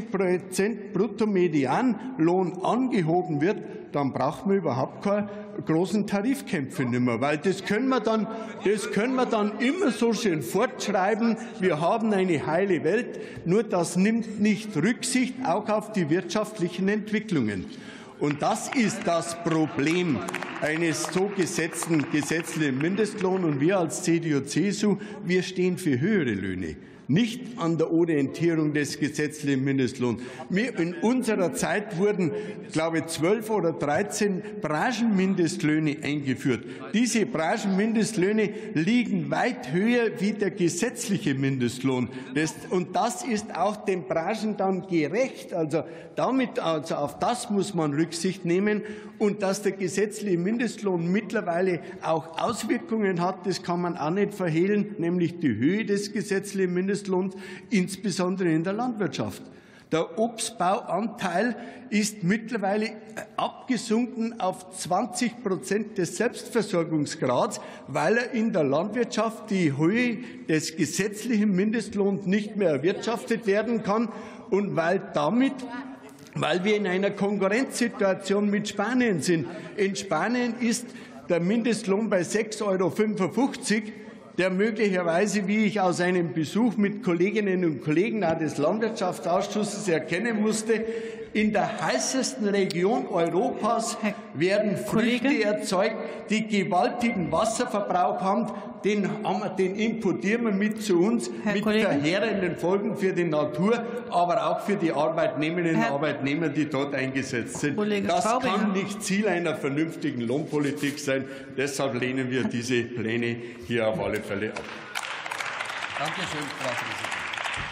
60% Bruttomedianlohn angehoben wird, dann braucht man überhaupt keine großen Tarifkämpfe nicht mehr, weil das können wir dann immer so schön fortschreiben. Wir haben eine heile Welt, nur das nimmt nicht Rücksicht auch auf die wirtschaftlichen Entwicklungen. Und das ist das Problem eines so gesetzten gesetzlichen Mindestlohns. Und wir als CDU-CSU, wir stehen für höhere Löhne. Nicht an der Orientierung des gesetzlichen Mindestlohns. In unserer Zeit wurden, glaube ich, 12 oder 13 Branchenmindestlöhne eingeführt. Diese Branchenmindestlöhne liegen weit höher wie der gesetzliche Mindestlohn. Und das ist auch den Branchen dann gerecht. Also auf das muss man Rücksicht nehmen. Und dass der gesetzliche Mindestlohn mittlerweile auch Auswirkungen hat, das kann man auch nicht verhehlen, nämlich die Höhe des gesetzlichen Mindestlohns, insbesondere in der Landwirtschaft. Der Obstbauanteil ist mittlerweile abgesunken auf 20% des Selbstversorgungsgrads, weil er in der Landwirtschaft die Höhe des gesetzlichen Mindestlohns nicht mehr erwirtschaftet werden kann und weil wir in einer Konkurrenzsituation mit Spanien sind. In Spanien ist der Mindestlohn bei 6,55 €, der möglicherweise, wie ich aus einem Besuch mit Kolleginnen und Kollegen des Landwirtschaftsausschusses erkennen musste, in der heißesten Region Europas werden Früchte erzeugt, die gewaltigen Wasserverbrauch haben. Den importieren wir mit zu uns mit verheerenden Folgen für die Natur, aber auch für die Arbeitnehmerinnen und Arbeitnehmer, die dort eingesetzt sind. Das kann nicht Ziel einer vernünftigen Lohnpolitik sein. Deshalb lehnen wir diese Pläne hier auf alle Fälle ab. Danke schön, Frau Präsidentin.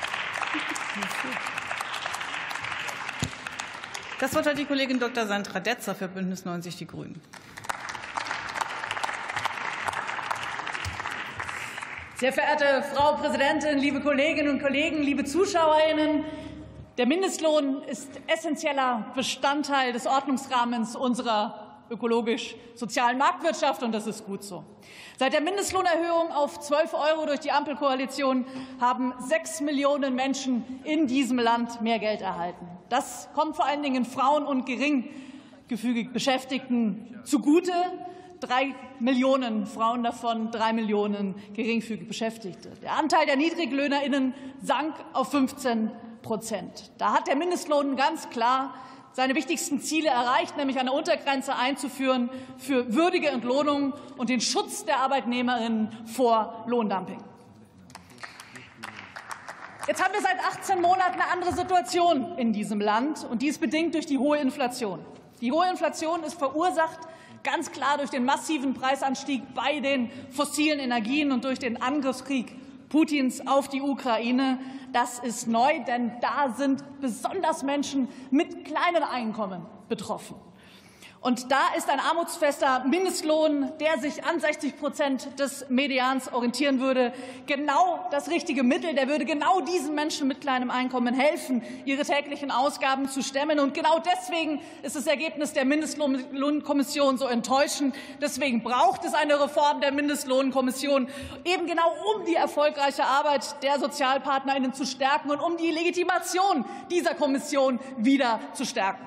Das Wort hat die Kollegin Dr. Sandra Detzer für Bündnis 90 Die Grünen. Sehr verehrte Frau Präsidentin, liebe Kolleginnen und Kollegen, liebe ZuschauerInnen! Der Mindestlohn ist essentieller Bestandteil des Ordnungsrahmens unserer ökologisch-sozialen Marktwirtschaft, und das ist gut so. Seit der Mindestlohnerhöhung auf 12 € durch die Ampelkoalition haben 6 Millionen Menschen in diesem Land mehr Geld erhalten. Das kommt vor allen Dingen Frauen und geringfügig Beschäftigten zugute. 3 Millionen Frauen, davon 3 Millionen geringfügig Beschäftigte. Der Anteil der NiedriglöhnerInnen sank auf 15%. Da hat der Mindestlohn ganz klar seine wichtigsten Ziele erreicht, nämlich eine Untergrenze einzuführen für würdige Entlohnung und den Schutz der ArbeitnehmerInnen vor Lohndumping. Jetzt haben wir seit 18 Monaten eine andere Situation in diesem Land, und die ist bedingt durch die hohe Inflation. Die hohe Inflation ist verursacht ganz klar durch den massiven Preisanstieg bei den fossilen Energien und durch den Angriffskrieg Putins auf die Ukraine. Das ist neu, denn da sind besonders Menschen mit kleinen Einkommen betroffen. Und da ist ein armutsfester Mindestlohn, der sich an 60% des Medians orientieren würde, genau das richtige Mittel. Der würde genau diesen Menschen mit kleinem Einkommen helfen, ihre täglichen Ausgaben zu stemmen. Und genau deswegen ist das Ergebnis der Mindestlohnkommission so enttäuschend. Deswegen braucht es eine Reform der Mindestlohnkommission, eben genau um die erfolgreiche Arbeit der SozialpartnerInnen zu stärken und um die Legitimation dieser Kommission wieder zu stärken.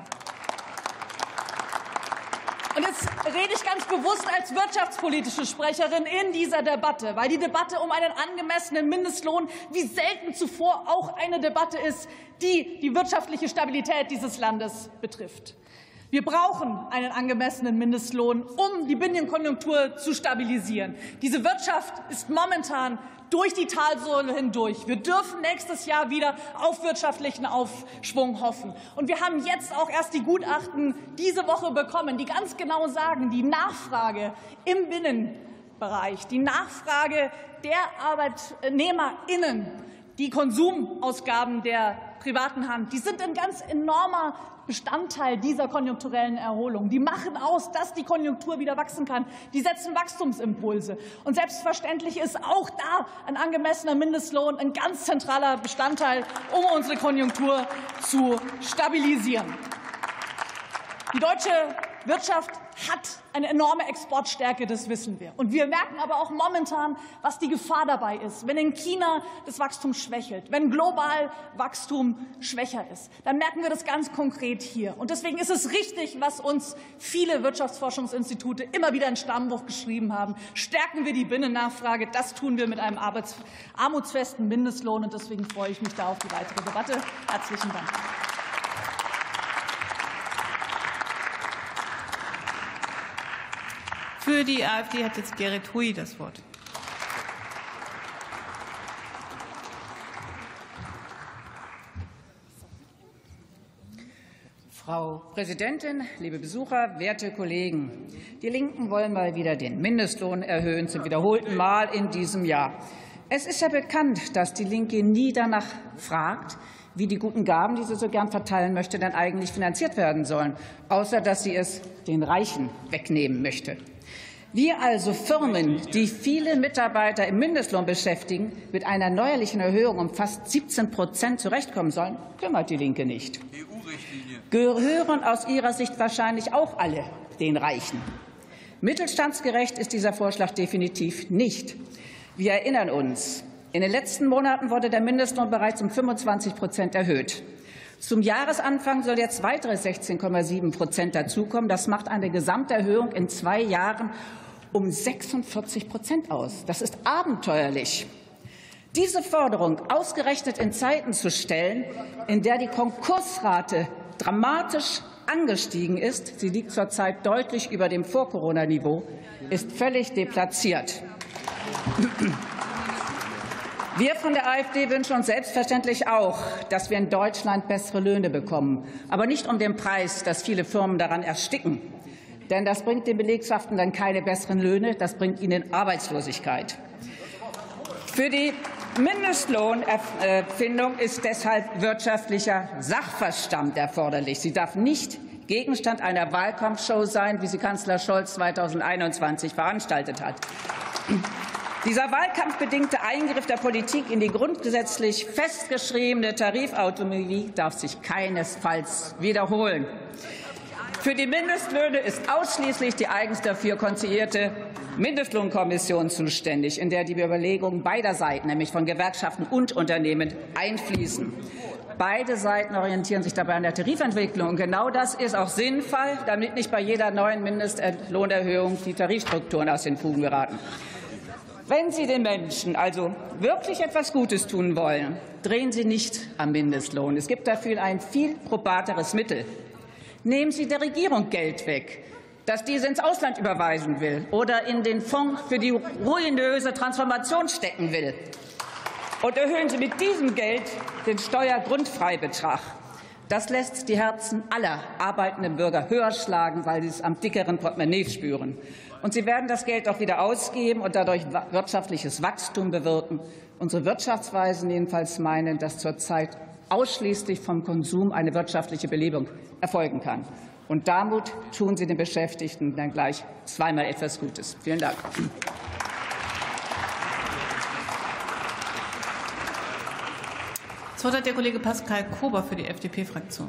Und jetzt rede ich ganz bewusst als wirtschaftspolitische Sprecherin in dieser Debatte, weil die Debatte um einen angemessenen Mindestlohn wie selten zuvor auch eine Debatte ist, die die wirtschaftliche Stabilität dieses Landes betrifft. Wir brauchen einen angemessenen Mindestlohn, um die Binnenkonjunktur zu stabilisieren. Diese Wirtschaft ist momentan durch die Talsohle hindurch. Wir dürfen nächstes Jahr wieder auf wirtschaftlichen Aufschwung hoffen. Und wir haben jetzt auch erst die Gutachten diese Woche bekommen, die ganz genau sagen, die Nachfrage im Binnenbereich, die Nachfrage der ArbeitnehmerInnen, die Konsumausgaben der privaten Hand, die sind ein ganz enormer Bestandteil dieser konjunkturellen Erholung. Die machen aus, dass die Konjunktur wieder wachsen kann. Die setzen Wachstumsimpulse. Und selbstverständlich ist auch da ein angemessener Mindestlohn ein ganz zentraler Bestandteil, um unsere Konjunktur zu stabilisieren. Die deutsche Wirtschaft hat eine enorme Exportstärke, das wissen wir. Und wir merken aber auch momentan, was die Gefahr dabei ist. Wenn in China das Wachstum schwächelt, wenn global Wachstum schwächer ist, dann merken wir das ganz konkret hier. Und deswegen ist es richtig, was uns viele Wirtschaftsforschungsinstitute immer wieder in Stammbuch geschrieben haben. Stärken wir die Binnennachfrage. Das tun wir mit einem armutsfesten Mindestlohn. Und deswegen freue ich mich da auf die weitere Debatte. Herzlichen Dank. Für die AfD hat jetzt Gerrit Hui das Wort. Frau Präsidentin, liebe Besucher, werte Kollegen! Die Linken wollen mal wieder den Mindestlohn erhöhen, zum wiederholten Mal in diesem Jahr. Es ist ja bekannt, dass die Linke nie danach fragt, wie die guten Gaben, die sie so gern verteilen möchte, denn eigentlich finanziert werden sollen, außer dass sie es den Reichen wegnehmen möchte. Wie also Firmen, die viele Mitarbeiter im Mindestlohn beschäftigen, mit einer neuerlichen Erhöhung um fast 17% zurechtkommen sollen, kümmert die Linke nicht. Gehören aus ihrer Sicht wahrscheinlich auch alle den Reichen. Mittelstandsgerecht ist dieser Vorschlag definitiv nicht. Wir erinnern uns, in den letzten Monaten wurde der Mindestlohn bereits um 25% erhöht. Zum Jahresanfang soll jetzt weitere 16,7% dazukommen. Das macht eine Gesamterhöhung in 2 Jahren um 46% aus. Das ist abenteuerlich. Diese Forderung ausgerechnet in Zeiten zu stellen, in der die Konkursrate dramatisch angestiegen ist, sie liegt zurzeit deutlich über dem Vor-Corona-Niveau, ist völlig deplatziert. Wir von der AfD wünschen uns selbstverständlich auch, dass wir in Deutschland bessere Löhne bekommen, aber nicht um den Preis, dass viele Firmen daran ersticken. Denn das bringt den Belegschaften dann keine besseren Löhne, das bringt ihnen Arbeitslosigkeit. Für die Mindestlohnerfindung ist deshalb wirtschaftlicher Sachverstand erforderlich. Sie darf nicht Gegenstand einer Wahlkampfshow sein, wie sie Kanzler Scholz 2021 veranstaltet hat. Dieser wahlkampfbedingte Eingriff der Politik in die grundgesetzlich festgeschriebene Tarifautonomie darf sich keinesfalls wiederholen. Für die Mindestlöhne ist ausschließlich die eigens dafür konzipierte Mindestlohnkommission zuständig, in der die Überlegungen beider Seiten, nämlich von Gewerkschaften und Unternehmen, einfließen. Beide Seiten orientieren sich dabei an der Tarifentwicklung. Und genau das ist auch sinnvoll, damit nicht bei jeder neuen Mindestlohnerhöhung die Tarifstrukturen aus den Fugen geraten. Wenn Sie den Menschen also wirklich etwas Gutes tun wollen, drehen Sie nicht am Mindestlohn. Es gibt dafür ein viel probateres Mittel. Nehmen Sie der Regierung Geld weg, das diese ins Ausland überweisen will oder in den Fonds für die ruinöse Transformation stecken will. Und erhöhen Sie mit diesem Geld den Steuergrundfreibetrag. Das lässt die Herzen aller arbeitenden Bürger höher schlagen, weil sie es am dickeren Portemonnaie spüren. Und Sie werden das Geld auch wieder ausgeben und dadurch wirtschaftliches Wachstum bewirken. Unsere Wirtschaftsweisen jedenfalls meinen, dass zurzeit ausschließlich vom Konsum eine wirtschaftliche Belebung erfolgen kann. Und damit tun Sie den Beschäftigten dann gleich zweimal etwas Gutes. Vielen Dank. Das Wort hat der Kollege Pascal Kober für die FDP-Fraktion.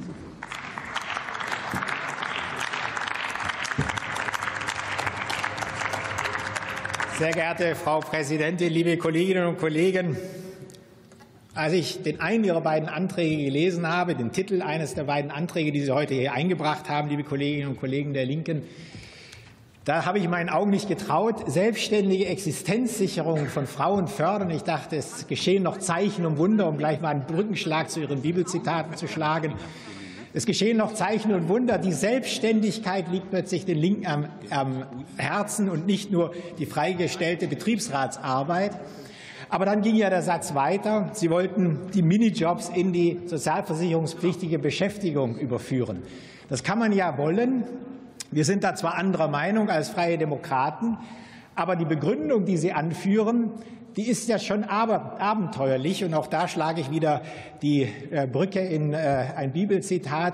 Sehr geehrte Frau Präsidentin, liebe Kolleginnen und Kollegen! Als ich den einen Ihrer beiden Anträge gelesen habe, den Titel eines der beiden Anträge, die Sie heute hier eingebracht haben, liebe Kolleginnen und Kollegen der Linken, da habe ich meinen Augen nicht getraut. Selbstständige Existenzsicherung von Frauen fördern. Ich dachte, es geschehen noch Zeichen und Wunder, um gleich mal einen Brückenschlag zu Ihren Bibelzitaten zu schlagen. Es geschehen noch Zeichen und Wunder. Die Selbstständigkeit liegt plötzlich den Linken am Herzen und nicht nur die freigestellte Betriebsratsarbeit. Aber dann ging ja der Satz weiter. Sie wollten die Minijobs in die sozialversicherungspflichtige Beschäftigung überführen. Das kann man ja wollen. Wir sind da zwar anderer Meinung als Freie Demokraten, aber die Begründung, die Sie anführen, die ist ja schon abenteuerlich. Und auch da schlage ich wieder die Brücke in ein Bibelzitat.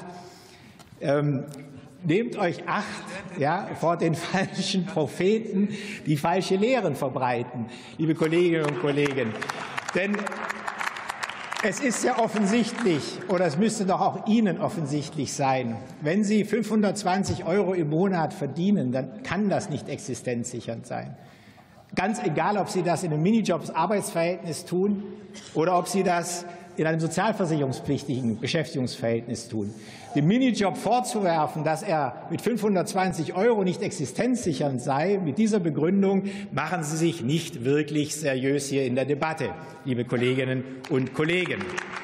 Nehmt euch Acht, ja, vor den falschen Propheten, die falsche Lehren verbreiten, liebe Kolleginnen und Kollegen. Denn es ist ja offensichtlich, oder es müsste doch auch Ihnen offensichtlich sein, wenn Sie 520 € im Monat verdienen, dann kann das nicht existenzsichernd sein. Ganz egal, ob Sie das in einem Minijobs-Arbeitsverhältnis tun oder ob Sie das in einem sozialversicherungspflichtigen Beschäftigungsverhältnis tun. Dem Minijob vorzuwerfen, dass er mit 520 € nicht existenzsichernd sei, mit dieser Begründung machen Sie sich nicht wirklich seriös hier in der Debatte, liebe Kolleginnen und Kollegen.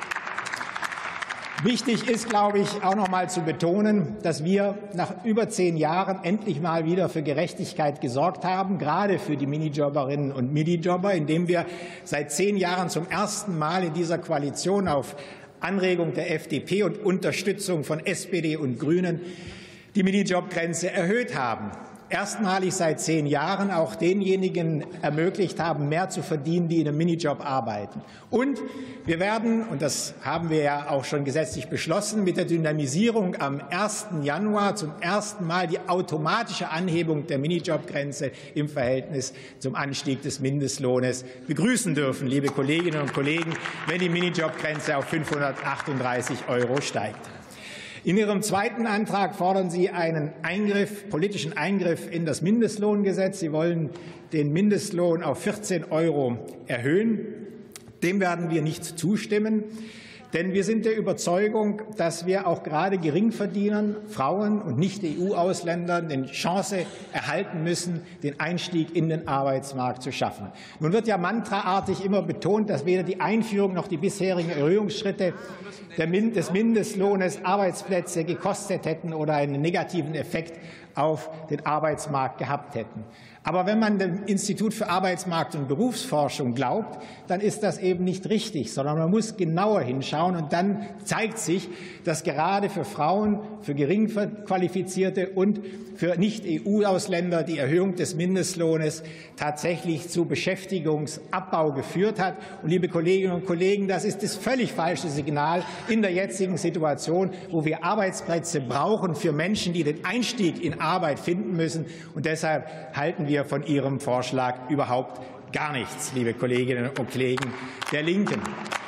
Wichtig ist, glaube ich, auch noch mal zu betonen, dass wir nach über 10 Jahren endlich mal wieder für Gerechtigkeit gesorgt haben, gerade für die Minijobberinnen und Minijobber, indem wir seit 10 Jahren zum ersten Mal in dieser Koalition auf Anregung der FDP und Unterstützung von SPD und Grünen die Minijobgrenze erhöht haben. Erstmalig seit 10 Jahren auch denjenigen ermöglicht haben, mehr zu verdienen, die in einem Minijob arbeiten. Und wir werden, und das haben wir ja auch schon gesetzlich beschlossen, mit der Dynamisierung am 1. Januar zum ersten Mal die automatische Anhebung der Minijobgrenze im Verhältnis zum Anstieg des Mindestlohnes begrüßen dürfen, liebe Kolleginnen und Kollegen, wenn die Minijobgrenze auf 538 € steigt. In Ihrem zweiten Antrag fordern Sie einen politischen Eingriff in das Mindestlohngesetz. Sie wollen den Mindestlohn auf 14 € erhöhen. Dem werden wir nicht zustimmen. Denn wir sind der Überzeugung, dass wir auch gerade Geringverdienern, Frauen und Nicht-EU-Ausländern die Chance erhalten müssen, den Einstieg in den Arbeitsmarkt zu schaffen. Nun wird ja mantraartig immer betont, dass weder die Einführung noch die bisherigen Erhöhungsschritte des Mindestlohnes Arbeitsplätze gekostet hätten oder einen negativen Effekt auf den Arbeitsmarkt gehabt hätten. Aber wenn man dem Institut für Arbeitsmarkt- und Berufsforschung glaubt, dann ist das eben nicht richtig, sondern man muss genauer hinschauen. Und dann zeigt sich, dass gerade für Frauen, für Geringqualifizierte und für Nicht-EU-Ausländer die Erhöhung des Mindestlohnes tatsächlich zu Beschäftigungsabbau geführt hat. Und, liebe Kolleginnen und Kollegen, das ist das völlig falsche Signal in der jetzigen Situation, wo wir Arbeitsplätze brauchen für Menschen, die den Einstieg in Arbeit finden müssen. Und deshalb halten wir von Ihrem Vorschlag überhaupt gar nichts, liebe Kolleginnen und Kollegen der Linken.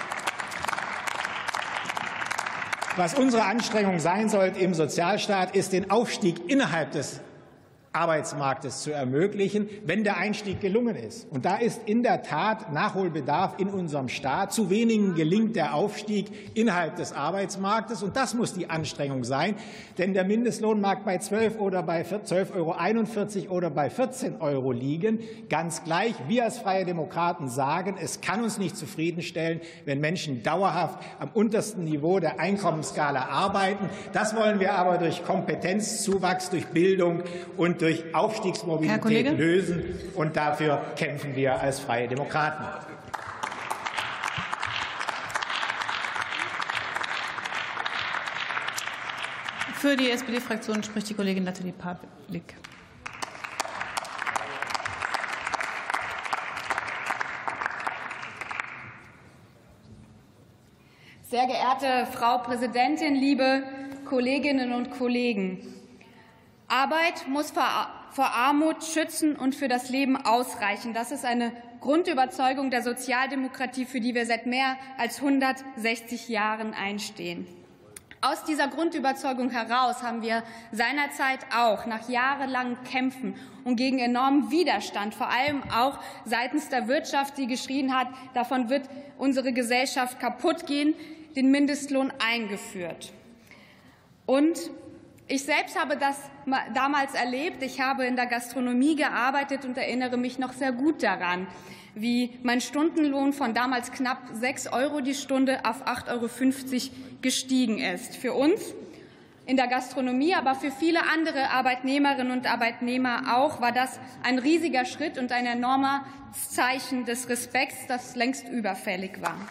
Was unsere Anstrengung sein sollte im Sozialstaat, ist, den Aufstieg innerhalb des Arbeitsmarktes zu ermöglichen, wenn der Einstieg gelungen ist. Und da ist in der Tat Nachholbedarf in unserem Staat. Zu wenigen gelingt der Aufstieg innerhalb des Arbeitsmarktes. Und das muss die Anstrengung sein. Denn der Mindestlohn mag bei 12 oder bei 12,41 € oder bei 14 € liegen. Ganz gleich. Wir als Freie Demokraten sagen, es kann uns nicht zufriedenstellen, wenn Menschen dauerhaft am untersten Niveau der Einkommensskala arbeiten. Das wollen wir aber durch Kompetenzzuwachs, durch Bildung und durch Aufstiegsmobilität lösen. Und dafür kämpfen wir als Freie Demokraten. Für die SPD-Fraktion spricht die Kollegin Nathalie Pavlik. Sehr geehrte Frau Präsidentin, liebe Kolleginnen und Kollegen! Arbeit muss vor Armut schützen und für das Leben ausreichen. Das ist eine Grundüberzeugung der Sozialdemokratie, für die wir seit mehr als 160 Jahren einstehen. Aus dieser Grundüberzeugung heraus haben wir seinerzeit auch nach jahrelangem Kämpfen und gegen enormen Widerstand, vor allem auch seitens der Wirtschaft, die geschrien hat, davon wird unsere Gesellschaft kaputt gehen, den Mindestlohn eingeführt. Und ich selbst habe das damals erlebt. Ich habe in der Gastronomie gearbeitet und erinnere mich noch sehr gut daran, wie mein Stundenlohn von damals knapp 6 € die Stunde auf 8,50 € gestiegen ist. Für uns in der Gastronomie, aber für viele andere Arbeitnehmerinnen und Arbeitnehmer auch, war das ein riesiger Schritt und ein enormes Zeichen des Respekts, das längst überfällig war.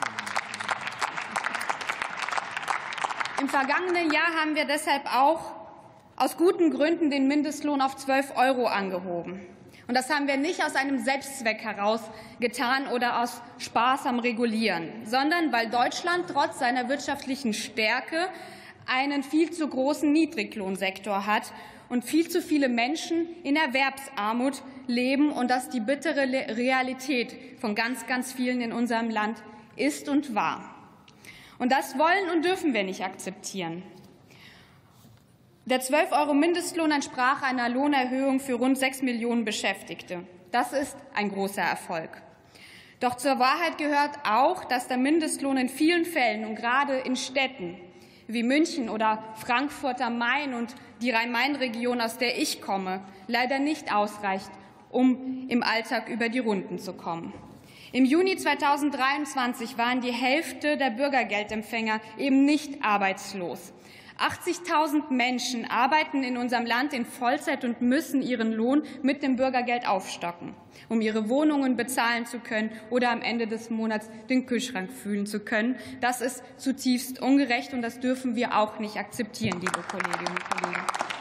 Im vergangenen Jahr haben wir deshalb auch aus guten Gründen den Mindestlohn auf 12 € angehoben. Und das haben wir nicht aus einem Selbstzweck heraus getan oder aus Spaß am Regulieren, sondern weil Deutschland trotz seiner wirtschaftlichen Stärke einen viel zu großen Niedriglohnsektor hat und viel zu viele Menschen in Erwerbsarmut leben und das die bittere Realität von ganz, ganz vielen in unserem Land ist und war. Und das wollen und dürfen wir nicht akzeptieren. Der 12 € Mindestlohn entsprach einer Lohnerhöhung für rund 6 Millionen Beschäftigte. Das ist ein großer Erfolg. Doch zur Wahrheit gehört auch, dass der Mindestlohn in vielen Fällen und gerade in Städten wie München oder Frankfurt am Main und die Rhein-Main-Region, aus der ich komme, leider nicht ausreicht, um im Alltag über die Runden zu kommen. Im Juni 2023 waren die Hälfte der Bürgergeldempfänger eben nicht arbeitslos. 80.000 Menschen arbeiten in unserem Land in Vollzeit und müssen ihren Lohn mit dem Bürgergeld aufstocken, um ihre Wohnungen bezahlen zu können oder am Ende des Monats den Kühlschrank füllen zu können. Das ist zutiefst ungerecht, und das dürfen wir auch nicht akzeptieren, liebe Kolleginnen und Kollegen.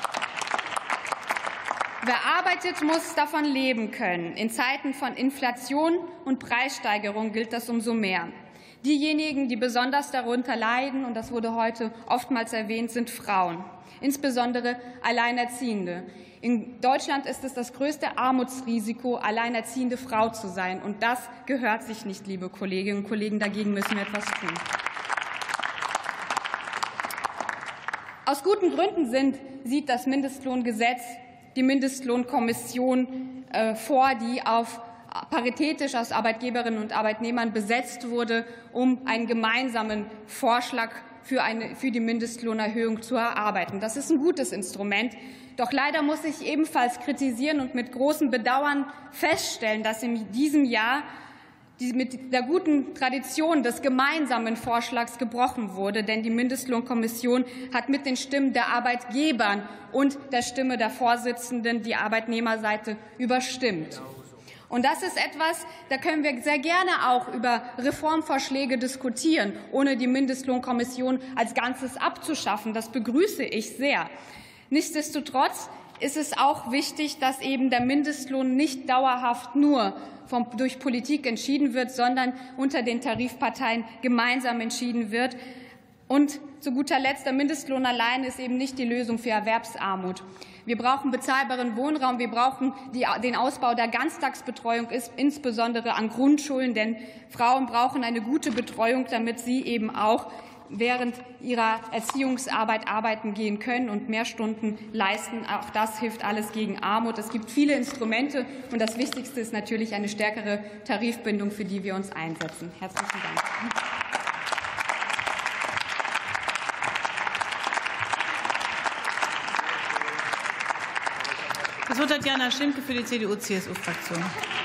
Wer arbeitet, muss davon leben können. In Zeiten von Inflation und Preissteigerung gilt das umso mehr. Diejenigen, die besonders darunter leiden, und das wurde heute oftmals erwähnt, sind Frauen, insbesondere Alleinerziehende. In Deutschland ist es das größte Armutsrisiko, alleinerziehende Frau zu sein. Und das gehört sich nicht, liebe Kolleginnen und Kollegen. Dagegen müssen wir etwas tun. Aus guten Gründen sieht das Mindestlohngesetz die Mindestlohnkommission vor, die paritätisch aus Arbeitgeberinnen und Arbeitnehmern besetzt wurde, um einen gemeinsamen Vorschlag für die Mindestlohnerhöhung zu erarbeiten. Das ist ein gutes Instrument. Doch leider muss ich ebenfalls kritisieren und mit großem Bedauern feststellen, dass in diesem Jahr mit der guten Tradition des gemeinsamen Vorschlags gebrochen wurde. Denn die Mindestlohnkommission hat mit den Stimmen der Arbeitgebern und der Stimme der Vorsitzenden die Arbeitnehmerseite überstimmt. Und das ist etwas, da können wir sehr gerne auch über Reformvorschläge diskutieren, ohne die Mindestlohnkommission als Ganzes abzuschaffen. Das begrüße ich sehr. Nichtsdestotrotz ist es auch wichtig, dass eben der Mindestlohn nicht dauerhaft nur durch Politik entschieden wird, sondern unter den Tarifparteien gemeinsam entschieden wird. Und zu guter Letzt, der Mindestlohn allein ist eben nicht die Lösung für Erwerbsarmut. Wir brauchen bezahlbaren Wohnraum. Wir brauchen den Ausbau der Ganztagsbetreuung, insbesondere an Grundschulen. Denn Frauen brauchen eine gute Betreuung, damit sie eben auch während ihrer Erziehungsarbeit arbeiten gehen können und mehr Stunden leisten. Auch das hilft alles gegen Armut. Es gibt viele Instrumente, und das Wichtigste ist natürlich eine stärkere Tarifbindung, für die wir uns einsetzen. Herzlichen Dank. Das Wort hat Jana Schimke für die CDU-CSU-Fraktion.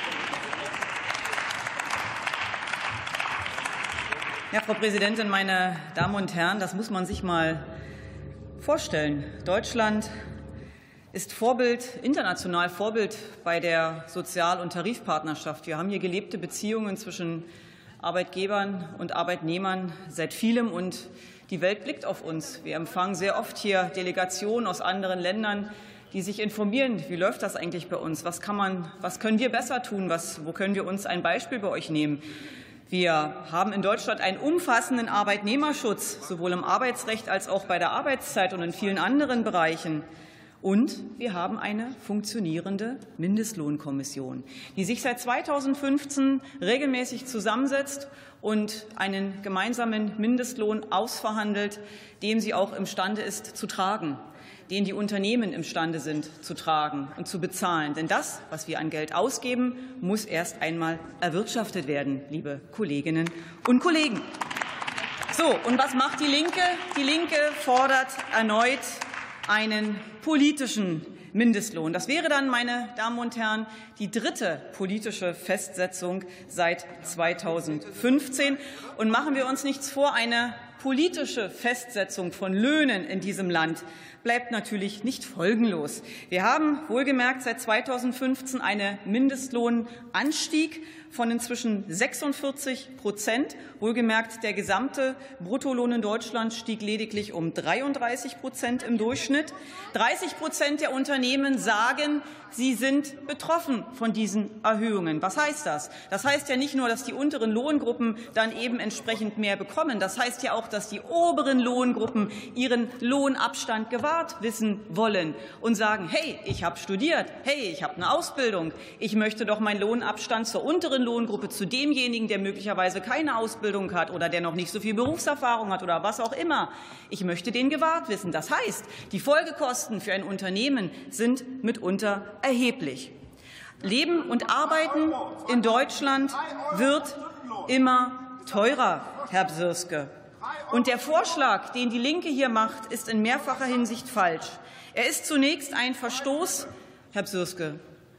Ja, Frau Präsidentin, meine Damen und Herren, das muss man sich mal vorstellen. Deutschland ist international Vorbild bei der Sozial- und Tarifpartnerschaft. Wir haben hier gelebte Beziehungen zwischen Arbeitgebern und Arbeitnehmern seit vielem, und die Welt blickt auf uns. Wir empfangen sehr oft hier Delegationen aus anderen Ländern, die sich informieren, wie läuft das eigentlich bei uns, was können wir besser tun, wo können wir uns ein Beispiel bei euch nehmen. Wir haben in Deutschland einen umfassenden Arbeitnehmerschutz, sowohl im Arbeitsrecht als auch bei der Arbeitszeit und in vielen anderen Bereichen. Und wir haben eine funktionierende Mindestlohnkommission, die sich seit 2015 regelmäßig zusammensetzt und einen gemeinsamen Mindestlohn ausverhandelt, den sie auch imstande ist zu tragen, den die Unternehmen imstande sind zu tragen und zu bezahlen. Denn das, was wir an Geld ausgeben, muss erst einmal erwirtschaftet werden, liebe Kolleginnen und Kollegen. So, und was macht die Linke? Die Linke fordert erneut einen politischen Mindestlohn. Das wäre dann, meine Damen und Herren, die dritte politische Festsetzung seit 2015. Und machen wir uns nichts vor, eine politische Festsetzung von Löhnen in diesem Land bleibt natürlich nicht folgenlos. Wir haben wohlgemerkt seit 2015 einen Mindestlohnanstieg von inzwischen 46%. Wohlgemerkt, der gesamte Bruttolohn in Deutschland stieg lediglich um 33% im Durchschnitt. 30% der Unternehmen sagen, sie sind betroffen von diesen Erhöhungen. Was heißt das? Das heißt ja nicht nur, dass die unteren Lohngruppen dann eben entsprechend mehr bekommen. Das heißt ja auch, dass die oberen Lohngruppen ihren Lohnabstand gewahrt wissen wollen und sagen, hey, ich habe studiert, hey, ich habe eine Ausbildung, ich möchte doch meinen Lohnabstand zur unteren Lohngruppe, zu demjenigen, der möglicherweise keine Ausbildung hat oder der noch nicht so viel Berufserfahrung hat oder was auch immer. Ich möchte den gewahrt wissen. Das heißt, die Folgekosten für ein Unternehmen sind mitunter erheblich. Leben und Arbeiten in Deutschland wird immer teurer, Herr Bsirske. Und der Vorschlag, den die Linke hier macht, ist in mehrfacher Hinsicht falsch. Er ist zunächst ein Verstoß, Herr Bsirske,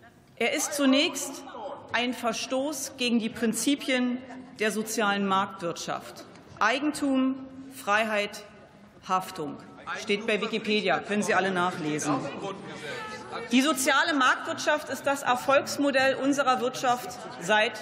ein Verstoß gegen die Prinzipien der sozialen Marktwirtschaft. Eigentum, Freiheit, Haftung. Steht bei Wikipedia, können Sie alle nachlesen. Die soziale Marktwirtschaft ist das Erfolgsmodell unserer Wirtschaft seit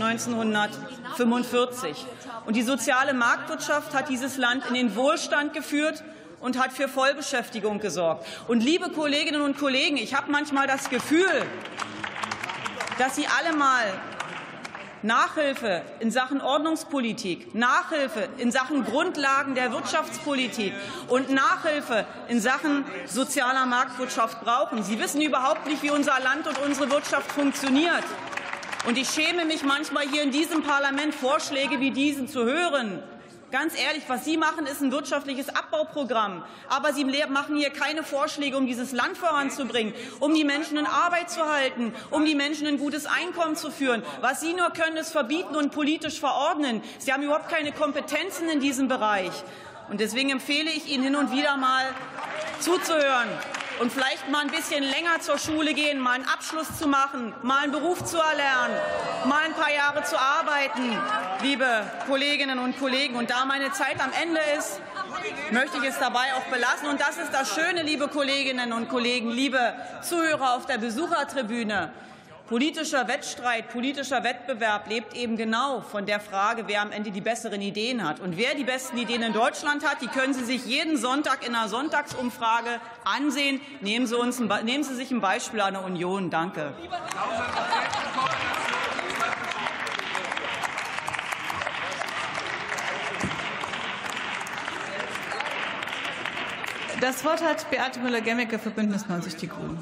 1945. Und die soziale Marktwirtschaft hat dieses Land in den Wohlstand geführt und hat für Vollbeschäftigung gesorgt. Und liebe Kolleginnen und Kollegen, ich habe manchmal das Gefühl, dass Sie alle mal Nachhilfe in Sachen Ordnungspolitik, Nachhilfe in Sachen Grundlagen der Wirtschaftspolitik und Nachhilfe in Sachen sozialer Marktwirtschaft brauchen. Sie wissen überhaupt nicht, wie unser Land und unsere Wirtschaft funktioniert. Und ich schäme mich manchmal, hier in diesem Parlament Vorschläge wie diesen zu hören. Ganz ehrlich, was Sie machen, ist ein wirtschaftliches Abbauprogramm. Aber Sie machen hier keine Vorschläge, um dieses Land voranzubringen, um die Menschen in Arbeit zu halten, um die Menschen ein gutes Einkommen zu führen. Was Sie nur können, ist verbieten und politisch verordnen. Sie haben überhaupt keine Kompetenzen in diesem Bereich. Und deswegen empfehle ich Ihnen, hin und wieder mal zuzuhören und vielleicht mal ein bisschen länger zur Schule gehen, mal einen Abschluss zu machen, mal einen Beruf zu erlernen, mal ein paar Jahre zu arbeiten, liebe Kolleginnen und Kollegen. Und da meine Zeit am Ende ist, möchte ich es dabei auch belassen. Und das ist das Schöne, liebe Kolleginnen und Kollegen, liebe Zuhörer auf der Besuchertribüne. Politischer Wettstreit, politischer Wettbewerb lebt eben genau von der Frage, wer am Ende die besseren Ideen hat. Und wer die besten Ideen in Deutschland hat, die können Sie sich jeden Sonntag in einer Sonntagsumfrage ansehen. Nehmen Sie sich ein Beispiel an der Union. Danke. Das Wort hat Beate Müller-Gemmecke für Bündnis 90 Die Grünen.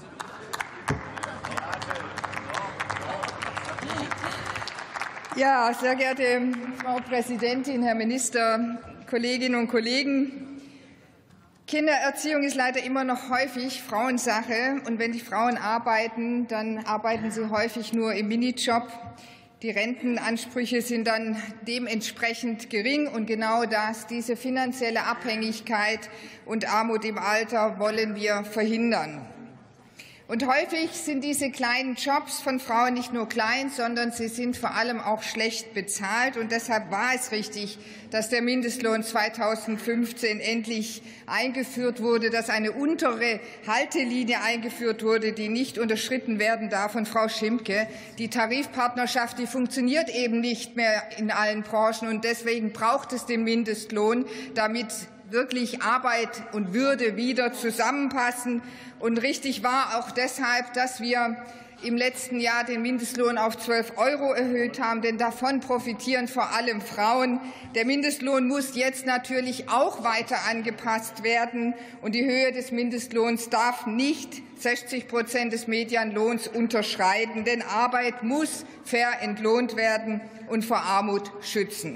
Ja, sehr geehrte Frau Präsidentin, Herr Minister, Kolleginnen und Kollegen! Kindererziehung ist leider immer noch häufig Frauensache. Und wenn die Frauen arbeiten, dann arbeiten sie häufig nur im Minijob. Die Rentenansprüche sind dann dementsprechend gering. Und genau das, diese finanzielle Abhängigkeit und Armut im Alter wollen wir verhindern. Und häufig sind diese kleinen Jobs von Frauen nicht nur klein, sondern sie sind vor allem auch schlecht bezahlt. Und deshalb war es richtig, dass der Mindestlohn 2015 endlich eingeführt wurde, dass eine untere Haltelinie eingeführt wurde, die nicht unterschritten werden darf. Und Frau Schimke, die Tarifpartnerschaft, die funktioniert eben nicht mehr in allen Branchen. Und deswegen braucht es den Mindestlohn, damit wirklich Arbeit und Würde wieder zusammenpassen. Und richtig war auch deshalb, dass wir im letzten Jahr den Mindestlohn auf 12 € erhöht haben, denn davon profitieren vor allem Frauen. Der Mindestlohn muss jetzt natürlich auch weiter angepasst werden, und die Höhe des Mindestlohns darf nicht 60% des Medianlohns unterschreiten, denn Arbeit muss fair entlohnt werden und vor Armut schützen.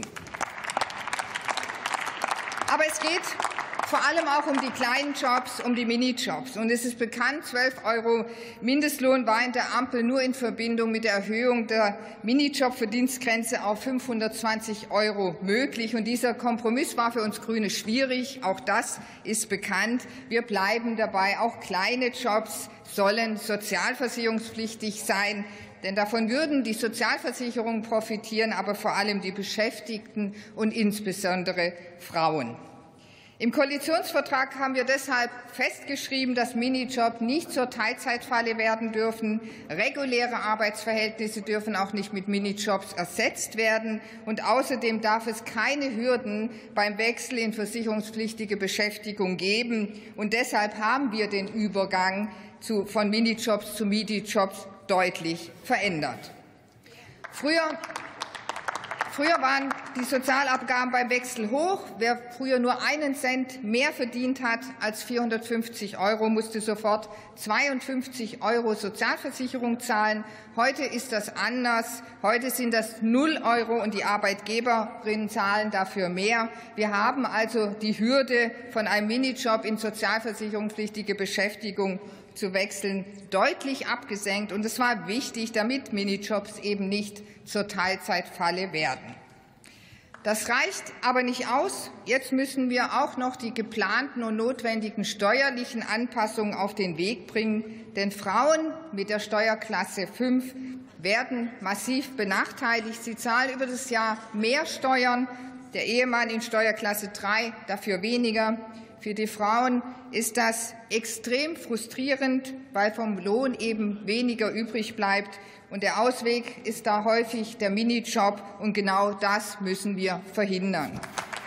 Aber es geht vor allem auch um die kleinen Jobs, um die Minijobs. Und es ist bekannt, 12 € Mindestlohn war in der Ampel nur in Verbindung mit der Erhöhung der Minijobverdienstgrenze auf 520 € möglich. Und dieser Kompromiss war für uns Grüne schwierig. Auch das ist bekannt. Wir bleiben dabei. Auch kleine Jobs sollen sozialversicherungspflichtig sein. Denn davon würden die Sozialversicherungen profitieren, aber vor allem die Beschäftigten und insbesondere Frauen. Im Koalitionsvertrag haben wir deshalb festgeschrieben, dass Minijob nicht zur Teilzeitfalle werden dürfen. Reguläre Arbeitsverhältnisse dürfen auch nicht mit Minijobs ersetzt werden. Und außerdem darf es keine Hürden beim Wechsel in versicherungspflichtige Beschäftigung geben. Und deshalb haben wir den Übergang von Minijobs zu Minijobs deutlich verändert. Früher waren die Sozialabgaben beim Wechsel hoch. Wer früher nur 1 Cent mehr verdient hat als 450 €, musste sofort 52 € Sozialversicherung zahlen. Heute ist das anders. Heute sind das 0 € und die Arbeitgeberinnen zahlen dafür mehr. Wir haben also die Hürde, von einem Minijob in sozialversicherungspflichtige Beschäftigung zu wechseln, deutlich abgesenkt. Und es war wichtig, damit Minijobs eben nicht zur Teilzeitfalle werden. Das reicht aber nicht aus. Jetzt müssen wir auch noch die geplanten und notwendigen steuerlichen Anpassungen auf den Weg bringen. Denn Frauen mit der Steuerklasse 5 werden massiv benachteiligt. Sie zahlen über das Jahr mehr Steuern, der Ehemann in Steuerklasse 3 dafür weniger. Für die Frauen ist das extrem frustrierend, weil vom Lohn eben weniger übrig bleibt. Und der Ausweg ist da häufig der Minijob. Und genau das müssen wir verhindern.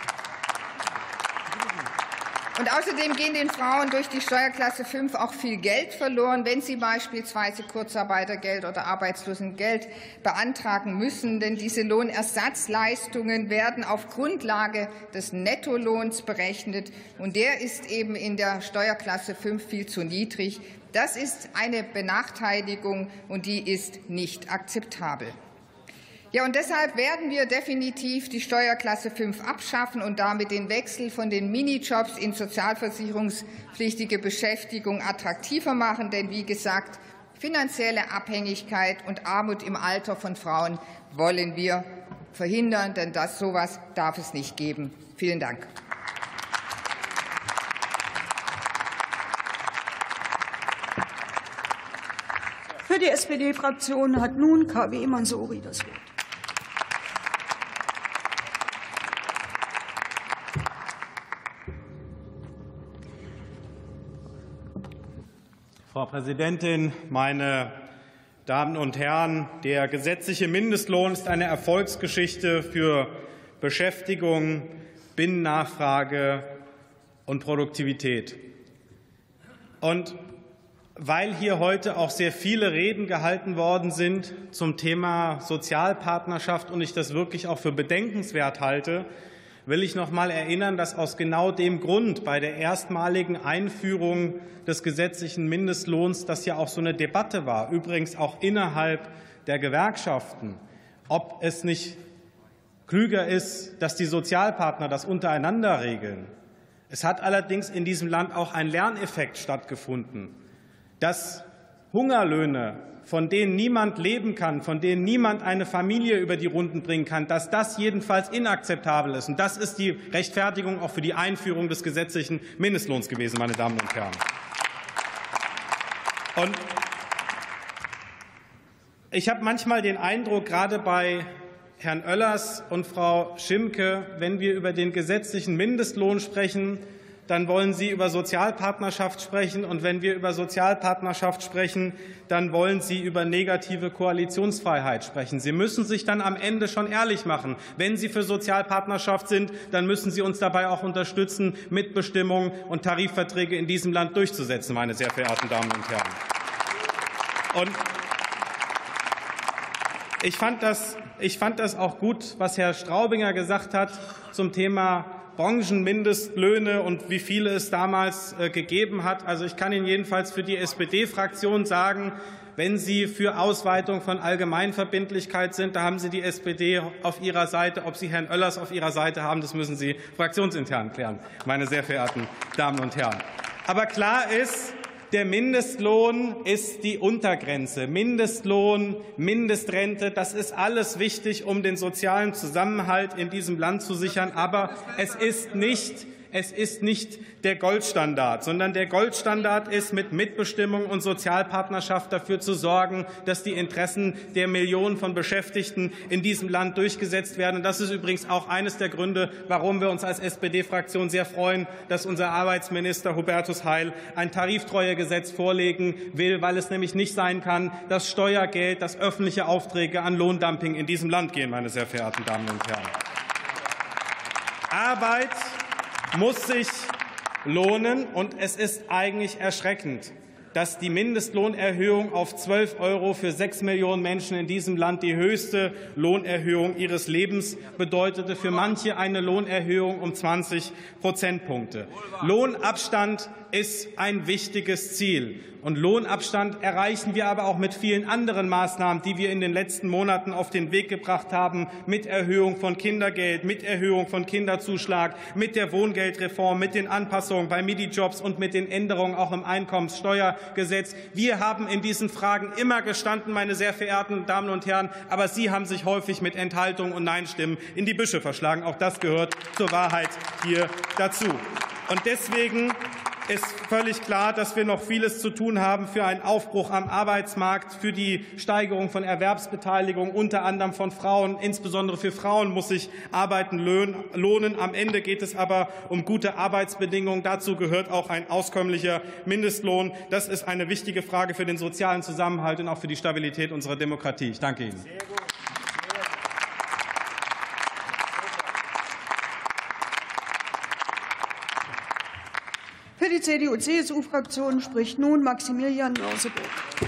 Und außerdem gehen den Frauen durch die Steuerklasse 5 auch viel Geld verloren, wenn sie beispielsweise Kurzarbeitergeld oder Arbeitslosengeld beantragen müssen. Denn diese Lohnersatzleistungen werden auf Grundlage des Nettolohns berechnet. Und der ist eben in der Steuerklasse 5 viel zu niedrig. Das ist eine Benachteiligung, und die ist nicht akzeptabel. Ja, und deshalb werden wir definitiv die Steuerklasse 5 abschaffen und damit den Wechsel von den Minijobs in sozialversicherungspflichtige Beschäftigung attraktiver machen. Denn wie gesagt, finanzielle Abhängigkeit und Armut im Alter von Frauen wollen wir verhindern, denn so etwas darf es nicht geben. Vielen Dank. Für die SPD-Fraktion hat nun KW Mansouri das Wort. Frau Präsidentin, meine Damen und Herren! Der gesetzliche Mindestlohn ist eine Erfolgsgeschichte für Beschäftigung, Binnennachfrage und Produktivität. Und weil hier heute auch sehr viele Reden gehalten worden sind zum Thema Sozialpartnerschaft und ich das wirklich auch für bedenkenswert halte, will ich noch einmal erinnern, dass aus genau dem Grund bei der erstmaligen Einführung des gesetzlichen Mindestlohns das ja auch so eine Debatte war, übrigens auch innerhalb der Gewerkschaften, ob es nicht klüger ist, dass die Sozialpartner das untereinander regeln. Es hat allerdings in diesem Land auch ein Lerneffekt stattgefunden, dass Hungerlöhne, von denen niemand leben kann, von denen niemand eine Familie über die Runden bringen kann, dass das jedenfalls inakzeptabel ist. Und das ist die Rechtfertigung auch für die Einführung des gesetzlichen Mindestlohns gewesen, meine Damen und Herren. Und ich habe manchmal den Eindruck, gerade bei Herrn Oellers und Frau Schimke, wenn wir über den gesetzlichen Mindestlohn sprechen, dann wollen Sie über Sozialpartnerschaft sprechen. Und wenn wir über Sozialpartnerschaft sprechen, dann wollen Sie über negative Koalitionsfreiheit sprechen. Sie müssen sich dann am Ende schon ehrlich machen. Wenn Sie für Sozialpartnerschaft sind, dann müssen Sie uns dabei auch unterstützen, Mitbestimmung und Tarifverträge in diesem Land durchzusetzen, meine sehr verehrten Damen und Herren. Und ich fand das auch gut, was Herr Straubinger gesagt hat zum Thema Branchenmindestlöhne und wie viele es damals gegeben hat. Also ich kann Ihnen jedenfalls für die SPD-Fraktion sagen, wenn Sie für Ausweitung von Allgemeinverbindlichkeit sind, da haben Sie die SPD auf Ihrer Seite. Ob Sie Herrn Oellers auf Ihrer Seite haben, das müssen Sie fraktionsintern klären, meine sehr verehrten Damen und Herren. Aber klar ist, der Mindestlohn ist die Untergrenze. Mindestlohn, Mindestrente, das ist alles wichtig, um den sozialen Zusammenhalt in diesem Land zu sichern. Aber es ist nicht der Goldstandard, sondern der Goldstandard ist, mit Mitbestimmung und Sozialpartnerschaft dafür zu sorgen, dass die Interessen der Millionen von Beschäftigten in diesem Land durchgesetzt werden. Und das ist übrigens auch eines der Gründe, warum wir uns als SPD-Fraktion sehr freuen, dass unser Arbeitsminister Hubertus Heil ein Tariftreuegesetz vorlegen will, weil es nämlich nicht sein kann, dass Steuergeld, dass öffentliche Aufträge an Lohndumping in diesem Land gehen, meine sehr verehrten Damen und Herren. Arbeit muss sich lohnen, und es ist eigentlich erschreckend, dass die Mindestlohnerhöhung auf 12 € für 6 Millionen Menschen in diesem Land die höchste Lohnerhöhung ihres Lebens bedeutete, für manche eine Lohnerhöhung um 20 Prozentpunkte. Lohnabstand ist ein wichtiges Ziel. Und Lohnabstand erreichen wir aber auch mit vielen anderen Maßnahmen, die wir in den letzten Monaten auf den Weg gebracht haben, mit Erhöhung von Kindergeld, mit Erhöhung von Kinderzuschlag, mit der Wohngeldreform, mit den Anpassungen bei Minijobs und mit den Änderungen auch im Einkommenssteuergesetz. Wir haben in diesen Fragen immer gestanden, meine sehr verehrten Damen und Herren, aber Sie haben sich häufig mit Enthaltungen und Nein-Stimmen in die Büsche verschlagen. Auch das gehört zur Wahrheit hier dazu. Und deswegen ist völlig klar, dass wir noch vieles zu tun haben für einen Aufbruch am Arbeitsmarkt, für die Steigerung von Erwerbsbeteiligung, unter anderem von Frauen. Insbesondere für Frauen muss sich Arbeiten lohnen. Am Ende geht es aber um gute Arbeitsbedingungen. Dazu gehört auch ein auskömmlicher Mindestlohn. Das ist eine wichtige Frage für den sozialen Zusammenhalt und auch für die Stabilität unserer Demokratie. Ich danke Ihnen. Für die CDU-CSU-Fraktion spricht nun Maximilian Mörseburg.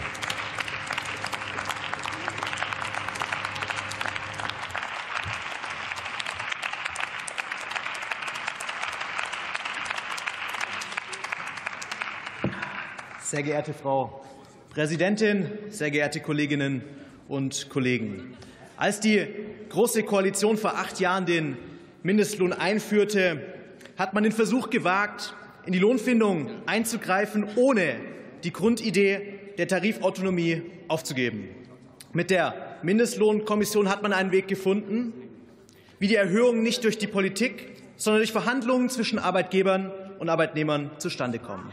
Sehr geehrte Frau Präsidentin, sehr geehrte Kolleginnen und Kollegen! Als die Große Koalition vor 8 Jahren den Mindestlohn einführte, hat man den Versuch gewagt, in die Lohnfindung einzugreifen, ohne die Grundidee der Tarifautonomie aufzugeben. Mit der Mindestlohnkommission hat man einen Weg gefunden, wie die Erhöhungen nicht durch die Politik, sondern durch Verhandlungen zwischen Arbeitgebern und Arbeitnehmern zustande kommen.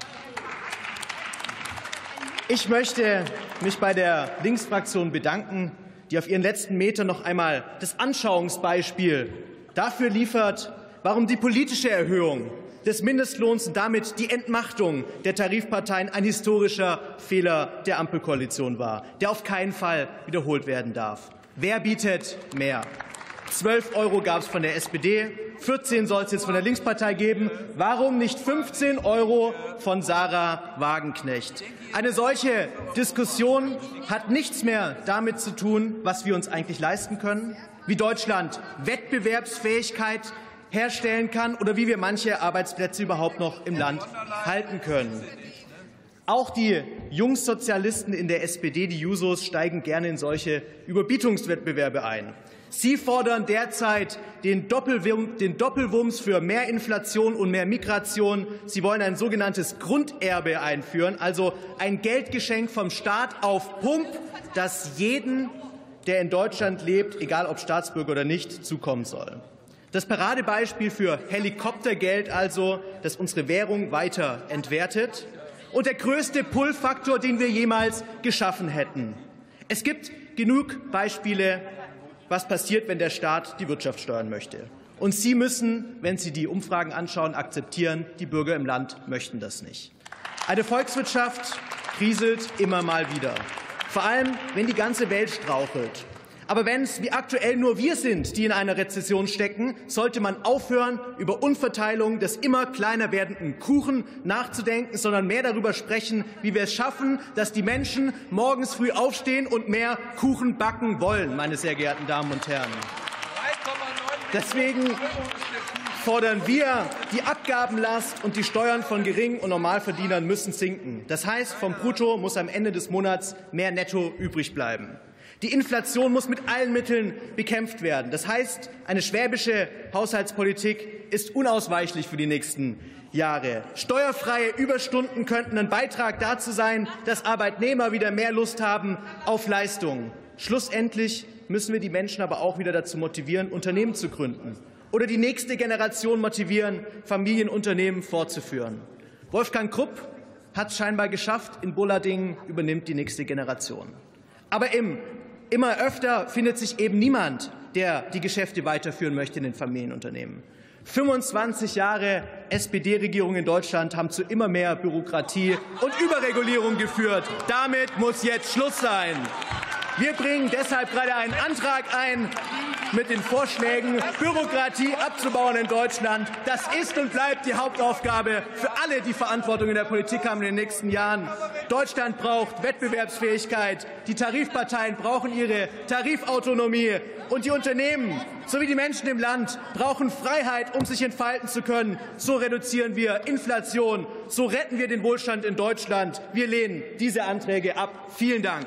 Ich möchte mich bei der Linksfraktion bedanken, die auf ihren letzten Metern noch einmal das Anschauungsbeispiel dafür liefert, warum die politische Erhöhung des Mindestlohns und damit die Entmachtung der Tarifparteien ein historischer Fehler der Ampelkoalition war, der auf keinen Fall wiederholt werden darf. Wer bietet mehr? 12 € gab es von der SPD, 14 soll es jetzt von der Linkspartei geben. Warum nicht 15 € von Sarah Wagenknecht? Eine solche Diskussion hat nichts mehr damit zu tun, was wir uns eigentlich leisten können, wie Deutschland Wettbewerbsfähigkeit herstellen kann oder wie wir manche Arbeitsplätze überhaupt noch im Land halten können. Auch die Jungsozialisten in der SPD, die Jusos, steigen gerne in solche Überbietungswettbewerbe ein. Sie fordern derzeit den Doppelwumms für mehr Inflation und mehr Migration. Sie wollen ein sogenanntes Grunderbe einführen, also ein Geldgeschenk vom Staat auf Pump, das jeden, der in Deutschland lebt, egal ob Staatsbürger oder nicht, zukommen soll. Das Paradebeispiel für Helikoptergeld also, das unsere Währung weiter entwertet. Und der größte Pull-Faktor, den wir jemals geschaffen hätten. Es gibt genug Beispiele, was passiert, wenn der Staat die Wirtschaft steuern möchte. Und Sie müssen, wenn Sie die Umfragen anschauen, akzeptieren, die Bürger im Land möchten das nicht. Eine Volkswirtschaft kriselt immer mal wieder, vor allem, wenn die ganze Welt strauchelt. Aber wenn es wie aktuell nur wir sind, die in einer Rezession stecken, sollte man aufhören, über Umverteilung des immer kleiner werdenden Kuchen nachzudenken, sondern mehr darüber sprechen, wie wir es schaffen, dass die Menschen morgens früh aufstehen und mehr Kuchen backen wollen, meine sehr geehrten Damen und Herren. Deswegen fordern wir, die Abgabenlast und die Steuern von Gering- und Normalverdienern müssen sinken. Das heißt, vom Brutto muss am Ende des Monats mehr Netto übrig bleiben. Die Inflation muss mit allen Mitteln bekämpft werden. Das heißt, eine schwäbische Haushaltspolitik ist unausweichlich für die nächsten Jahre. Steuerfreie Überstunden könnten ein Beitrag dazu sein, dass Arbeitnehmer wieder mehr Lust haben auf Leistung. Schlussendlich müssen wir die Menschen aber auch wieder dazu motivieren, Unternehmen zu gründen oder die nächste Generation motivieren, Familienunternehmen fortzuführen. Wolfgang Krupp hat es scheinbar geschafft. In Bullading übernimmt die nächste Generation. Aber immer öfter findet sich eben niemand, der die Geschäfte weiterführen möchte in den Familienunternehmen. 25 Jahre SPD-Regierung in Deutschland haben zu immer mehr Bürokratie und Überregulierung geführt. Damit muss jetzt Schluss sein. Wir bringen deshalb gerade einen Antrag ein mit den Vorschlägen, Bürokratie abzubauen in Deutschland. Das ist und bleibt die Hauptaufgabe für alle, die Verantwortung in der Politik haben in den nächsten Jahren. Deutschland braucht Wettbewerbsfähigkeit. Die Tarifparteien brauchen ihre Tarifautonomie. Und die Unternehmen sowie die Menschen im Land brauchen Freiheit, um sich entfalten zu können. So reduzieren wir Inflation. So retten wir den Wohlstand in Deutschland. Wir lehnen diese Anträge ab. Vielen Dank.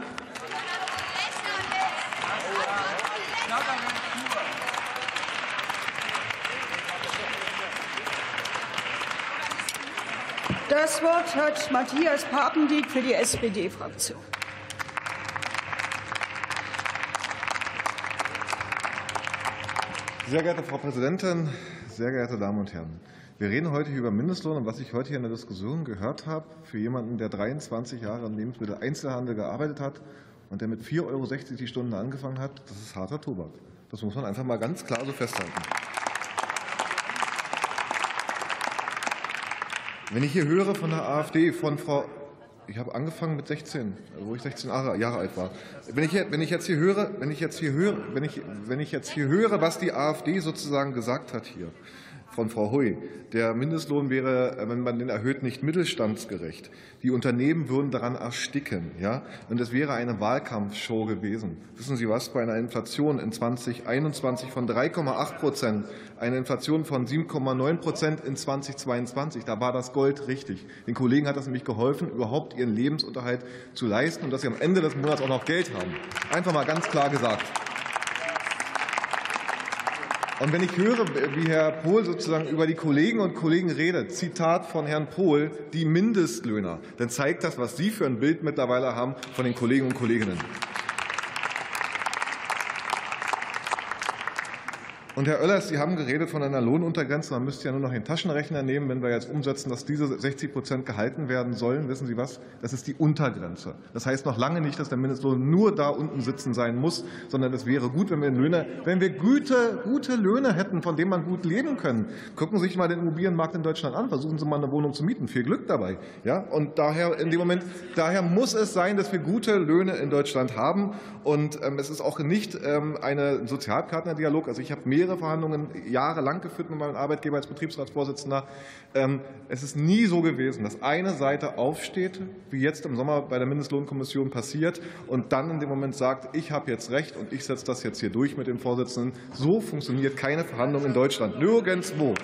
Das Wort hat Matthias Papendieck für die SPD-Fraktion. Sehr geehrte Frau Präsidentin, sehr geehrte Damen und Herren! Wir reden heute über Mindestlohn, und was ich heute hier in der Diskussion gehört habe, für jemanden, der 23 Jahre im Lebensmitteleinzelhandel gearbeitet hat und der mit 4,60 € die Stunde angefangen hat, das ist harter Tobak. Das muss man einfach mal ganz klar so festhalten. Wenn ich hier höre von der AfD, von Frau, ich habe angefangen mit 16, wo ich 16 Jahre alt war. Wenn ich jetzt hier höre, was die AfD sozusagen gesagt hat hier von Frau Hui, der Mindestlohn wäre, wenn man den erhöht, nicht mittelstandsgerecht. Die Unternehmen würden daran ersticken, ja? Und es wäre eine Wahlkampfshow gewesen. Wissen Sie was? Bei einer Inflation in 2021 von 3,8%, eine Inflation von 7,9% in 2022, da war das Gold richtig. Den Kollegen hat das nämlich geholfen, überhaupt ihren Lebensunterhalt zu leisten und dass sie am Ende des Monats auch noch Geld haben. Einfach mal ganz klar gesagt. Und wenn ich höre, wie Herr Pohl sozusagen über die Kolleginnen und Kollegen redet, Zitat von Herrn Pohl, die Mindestlöhner, dann zeigt das, was Sie für ein Bild mittlerweile haben von den Kollegen und Kolleginnen. Und Herr Oellers, Sie haben geredet von einer Lohnuntergrenze. Man müsste ja nur noch den Taschenrechner nehmen, wenn wir jetzt umsetzen, dass diese 60% gehalten werden sollen. Wissen Sie was? Das ist die Untergrenze. Das heißt noch lange nicht, dass der Mindestlohn nur da unten sitzen sein muss, sondern es wäre gut, wenn wir gute Löhne hätten, von denen man gut leben können. Gucken Sie sich mal den Immobilienmarkt in Deutschland an. Versuchen Sie mal eine Wohnung zu mieten. Viel Glück dabei. Ja? Und daher muss es sein, dass wir gute Löhne in Deutschland haben. Und es ist auch nicht ein Sozialpartnerdialog. Also ich habe mehrere schwere Verhandlungen jahrelang geführt mit meinem Arbeitgeber als Betriebsratsvorsitzender. Es ist nie so gewesen, dass eine Seite aufsteht, wie jetzt im Sommer bei der Mindestlohnkommission passiert, und dann in dem Moment sagt, ich habe jetzt Recht und ich setze das jetzt hier durch mit dem Vorsitzenden. So funktioniert keine Verhandlung in Deutschland. Nirgendwo.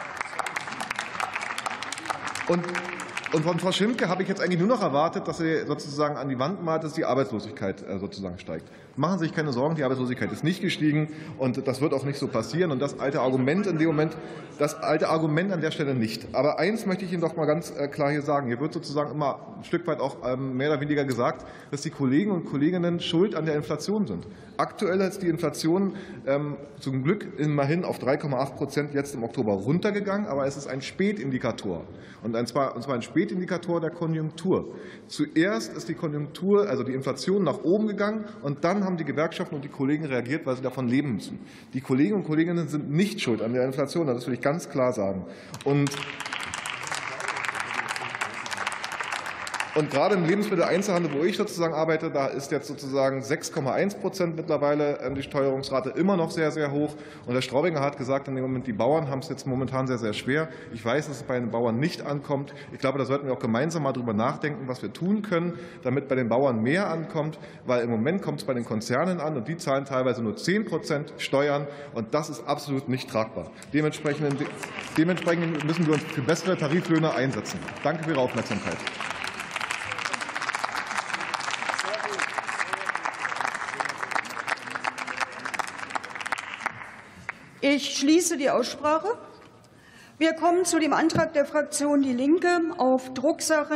Und von Frau Schimke habe ich jetzt eigentlich nur noch erwartet, dass sie sozusagen an die Wand malt, dass die Arbeitslosigkeit sozusagen steigt. Machen Sie sich keine Sorgen, die Arbeitslosigkeit ist nicht gestiegen und das wird auch nicht so passieren. Und das alte Argument in dem Moment, das alte Argument an der Stelle nicht. Aber eins möchte ich Ihnen doch mal ganz klar hier sagen. Hier wird sozusagen immer ein Stück weit auch mehr oder weniger gesagt, dass die Kollegen und Kolleginnen schuld an der Inflation sind. Aktuell ist die Inflation zum Glück immerhin auf 3,8% jetzt im Oktober runtergegangen, aber es ist ein Spätindikator. Und zwar ein Spätindikator der Konjunktur. Zuerst ist die Konjunktur, also die Inflation, nach oben gegangen und dann haben die Gewerkschaften und die Kollegen reagiert, weil sie davon leben müssen. Die Kollegen und Kolleginnen sind nicht schuld an der Inflation, das will ich ganz klar sagen. Und gerade im Lebensmitteleinzelhandel, wo ich sozusagen arbeite, da ist jetzt sozusagen 6,1% mittlerweile die Steuerungsrate, immer noch sehr, sehr hoch. Und Herr Straubinger hat gesagt, in dem Moment, die Bauern haben es jetzt momentan sehr, sehr schwer. Ich weiß, dass es bei den Bauern nicht ankommt. Ich glaube, da sollten wir auch gemeinsam mal drüber nachdenken, was wir tun können, damit bei den Bauern mehr ankommt. Weil im Moment kommt es bei den Konzernen an und die zahlen teilweise nur 10% Steuern. Und das ist absolut nicht tragbar. Dementsprechend müssen wir uns für bessere Tariflöhne einsetzen. Danke für Ihre Aufmerksamkeit. Ich schließe die Aussprache. Wir kommen zu dem Antrag der Fraktion Die Linke auf Drucksache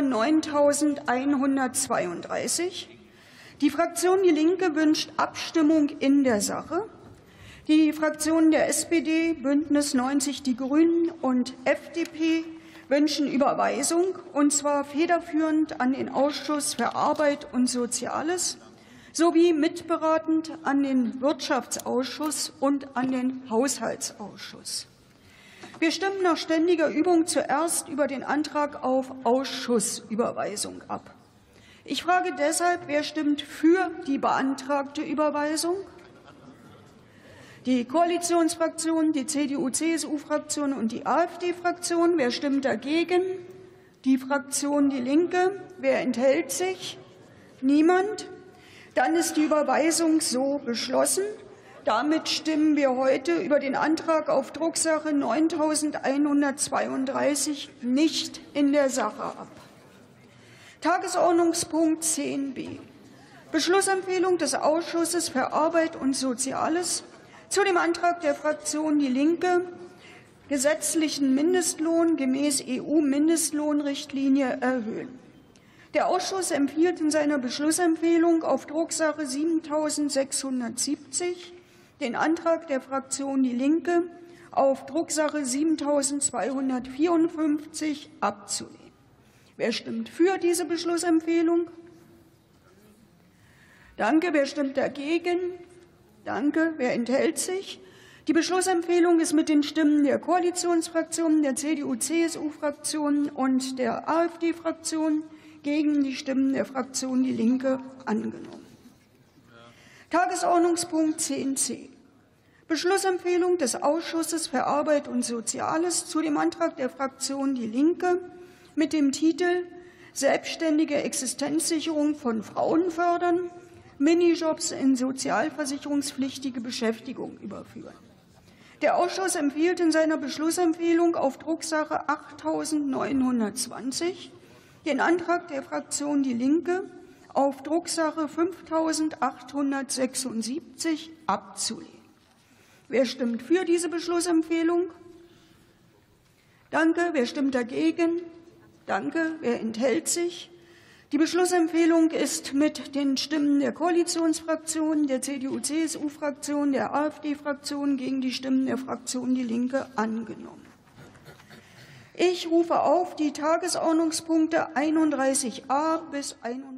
9132. Die Fraktion Die Linke wünscht Abstimmung in der Sache. Die Fraktionen der SPD, Bündnis 90 Die Grünen und FDP wünschen Überweisung, und zwar federführend an den Ausschuss für Arbeit und Soziales sowie mitberatend an den Wirtschaftsausschuss und an den Haushaltsausschuss. Wir stimmen nach ständiger Übung zuerst über den Antrag auf Ausschussüberweisung ab. Ich frage deshalb, wer stimmt für die beantragte Überweisung? Die Koalitionsfraktionen, die CDU-CSU-Fraktion und die AfD-Fraktion. Wer stimmt dagegen? Die Fraktion Die Linke. Wer enthält sich? Niemand. Dann ist die Überweisung so beschlossen. Damit stimmen wir heute über den Antrag auf Drucksache 9132 nicht in der Sache ab. Tagesordnungspunkt 10b. Beschlussempfehlung des Ausschusses für Arbeit und Soziales zu dem Antrag der Fraktion Die Linke, gesetzlichen Mindestlohn gemäß EU-Mindestlohnrichtlinie erhöhen. Der Ausschuss empfiehlt in seiner Beschlussempfehlung auf Drucksache 7670 den Antrag der Fraktion Die Linke auf Drucksache 7254 abzulehnen. Wer stimmt für diese Beschlussempfehlung? Danke. Wer stimmt dagegen? Danke. Wer enthält sich? Die Beschlussempfehlung ist mit den Stimmen der Koalitionsfraktionen, der CDU-CSU-Fraktion und der AfD-Fraktion gegen die Stimmen der Fraktion Die Linke angenommen. Tagesordnungspunkt 10c. Beschlussempfehlung des Ausschusses für Arbeit und Soziales zu dem Antrag der Fraktion Die Linke mit dem Titel Selbstständige Existenzsicherung von Frauen fördern, Minijobs in sozialversicherungspflichtige Beschäftigung überführen. Der Ausschuss empfiehlt in seiner Beschlussempfehlung auf Drucksache 8920 den Antrag der Fraktion Die Linke auf Drucksache 5876 abzulehnen. Wer stimmt für diese Beschlussempfehlung? Danke. Wer stimmt dagegen? Danke. Wer enthält sich? Die Beschlussempfehlung ist mit den Stimmen der Koalitionsfraktionen, der CDU-CSU-Fraktion, der AfD-Fraktion gegen die Stimmen der Fraktion Die Linke angenommen. Ich rufe auf die Tagesordnungspunkte 31a bis 31.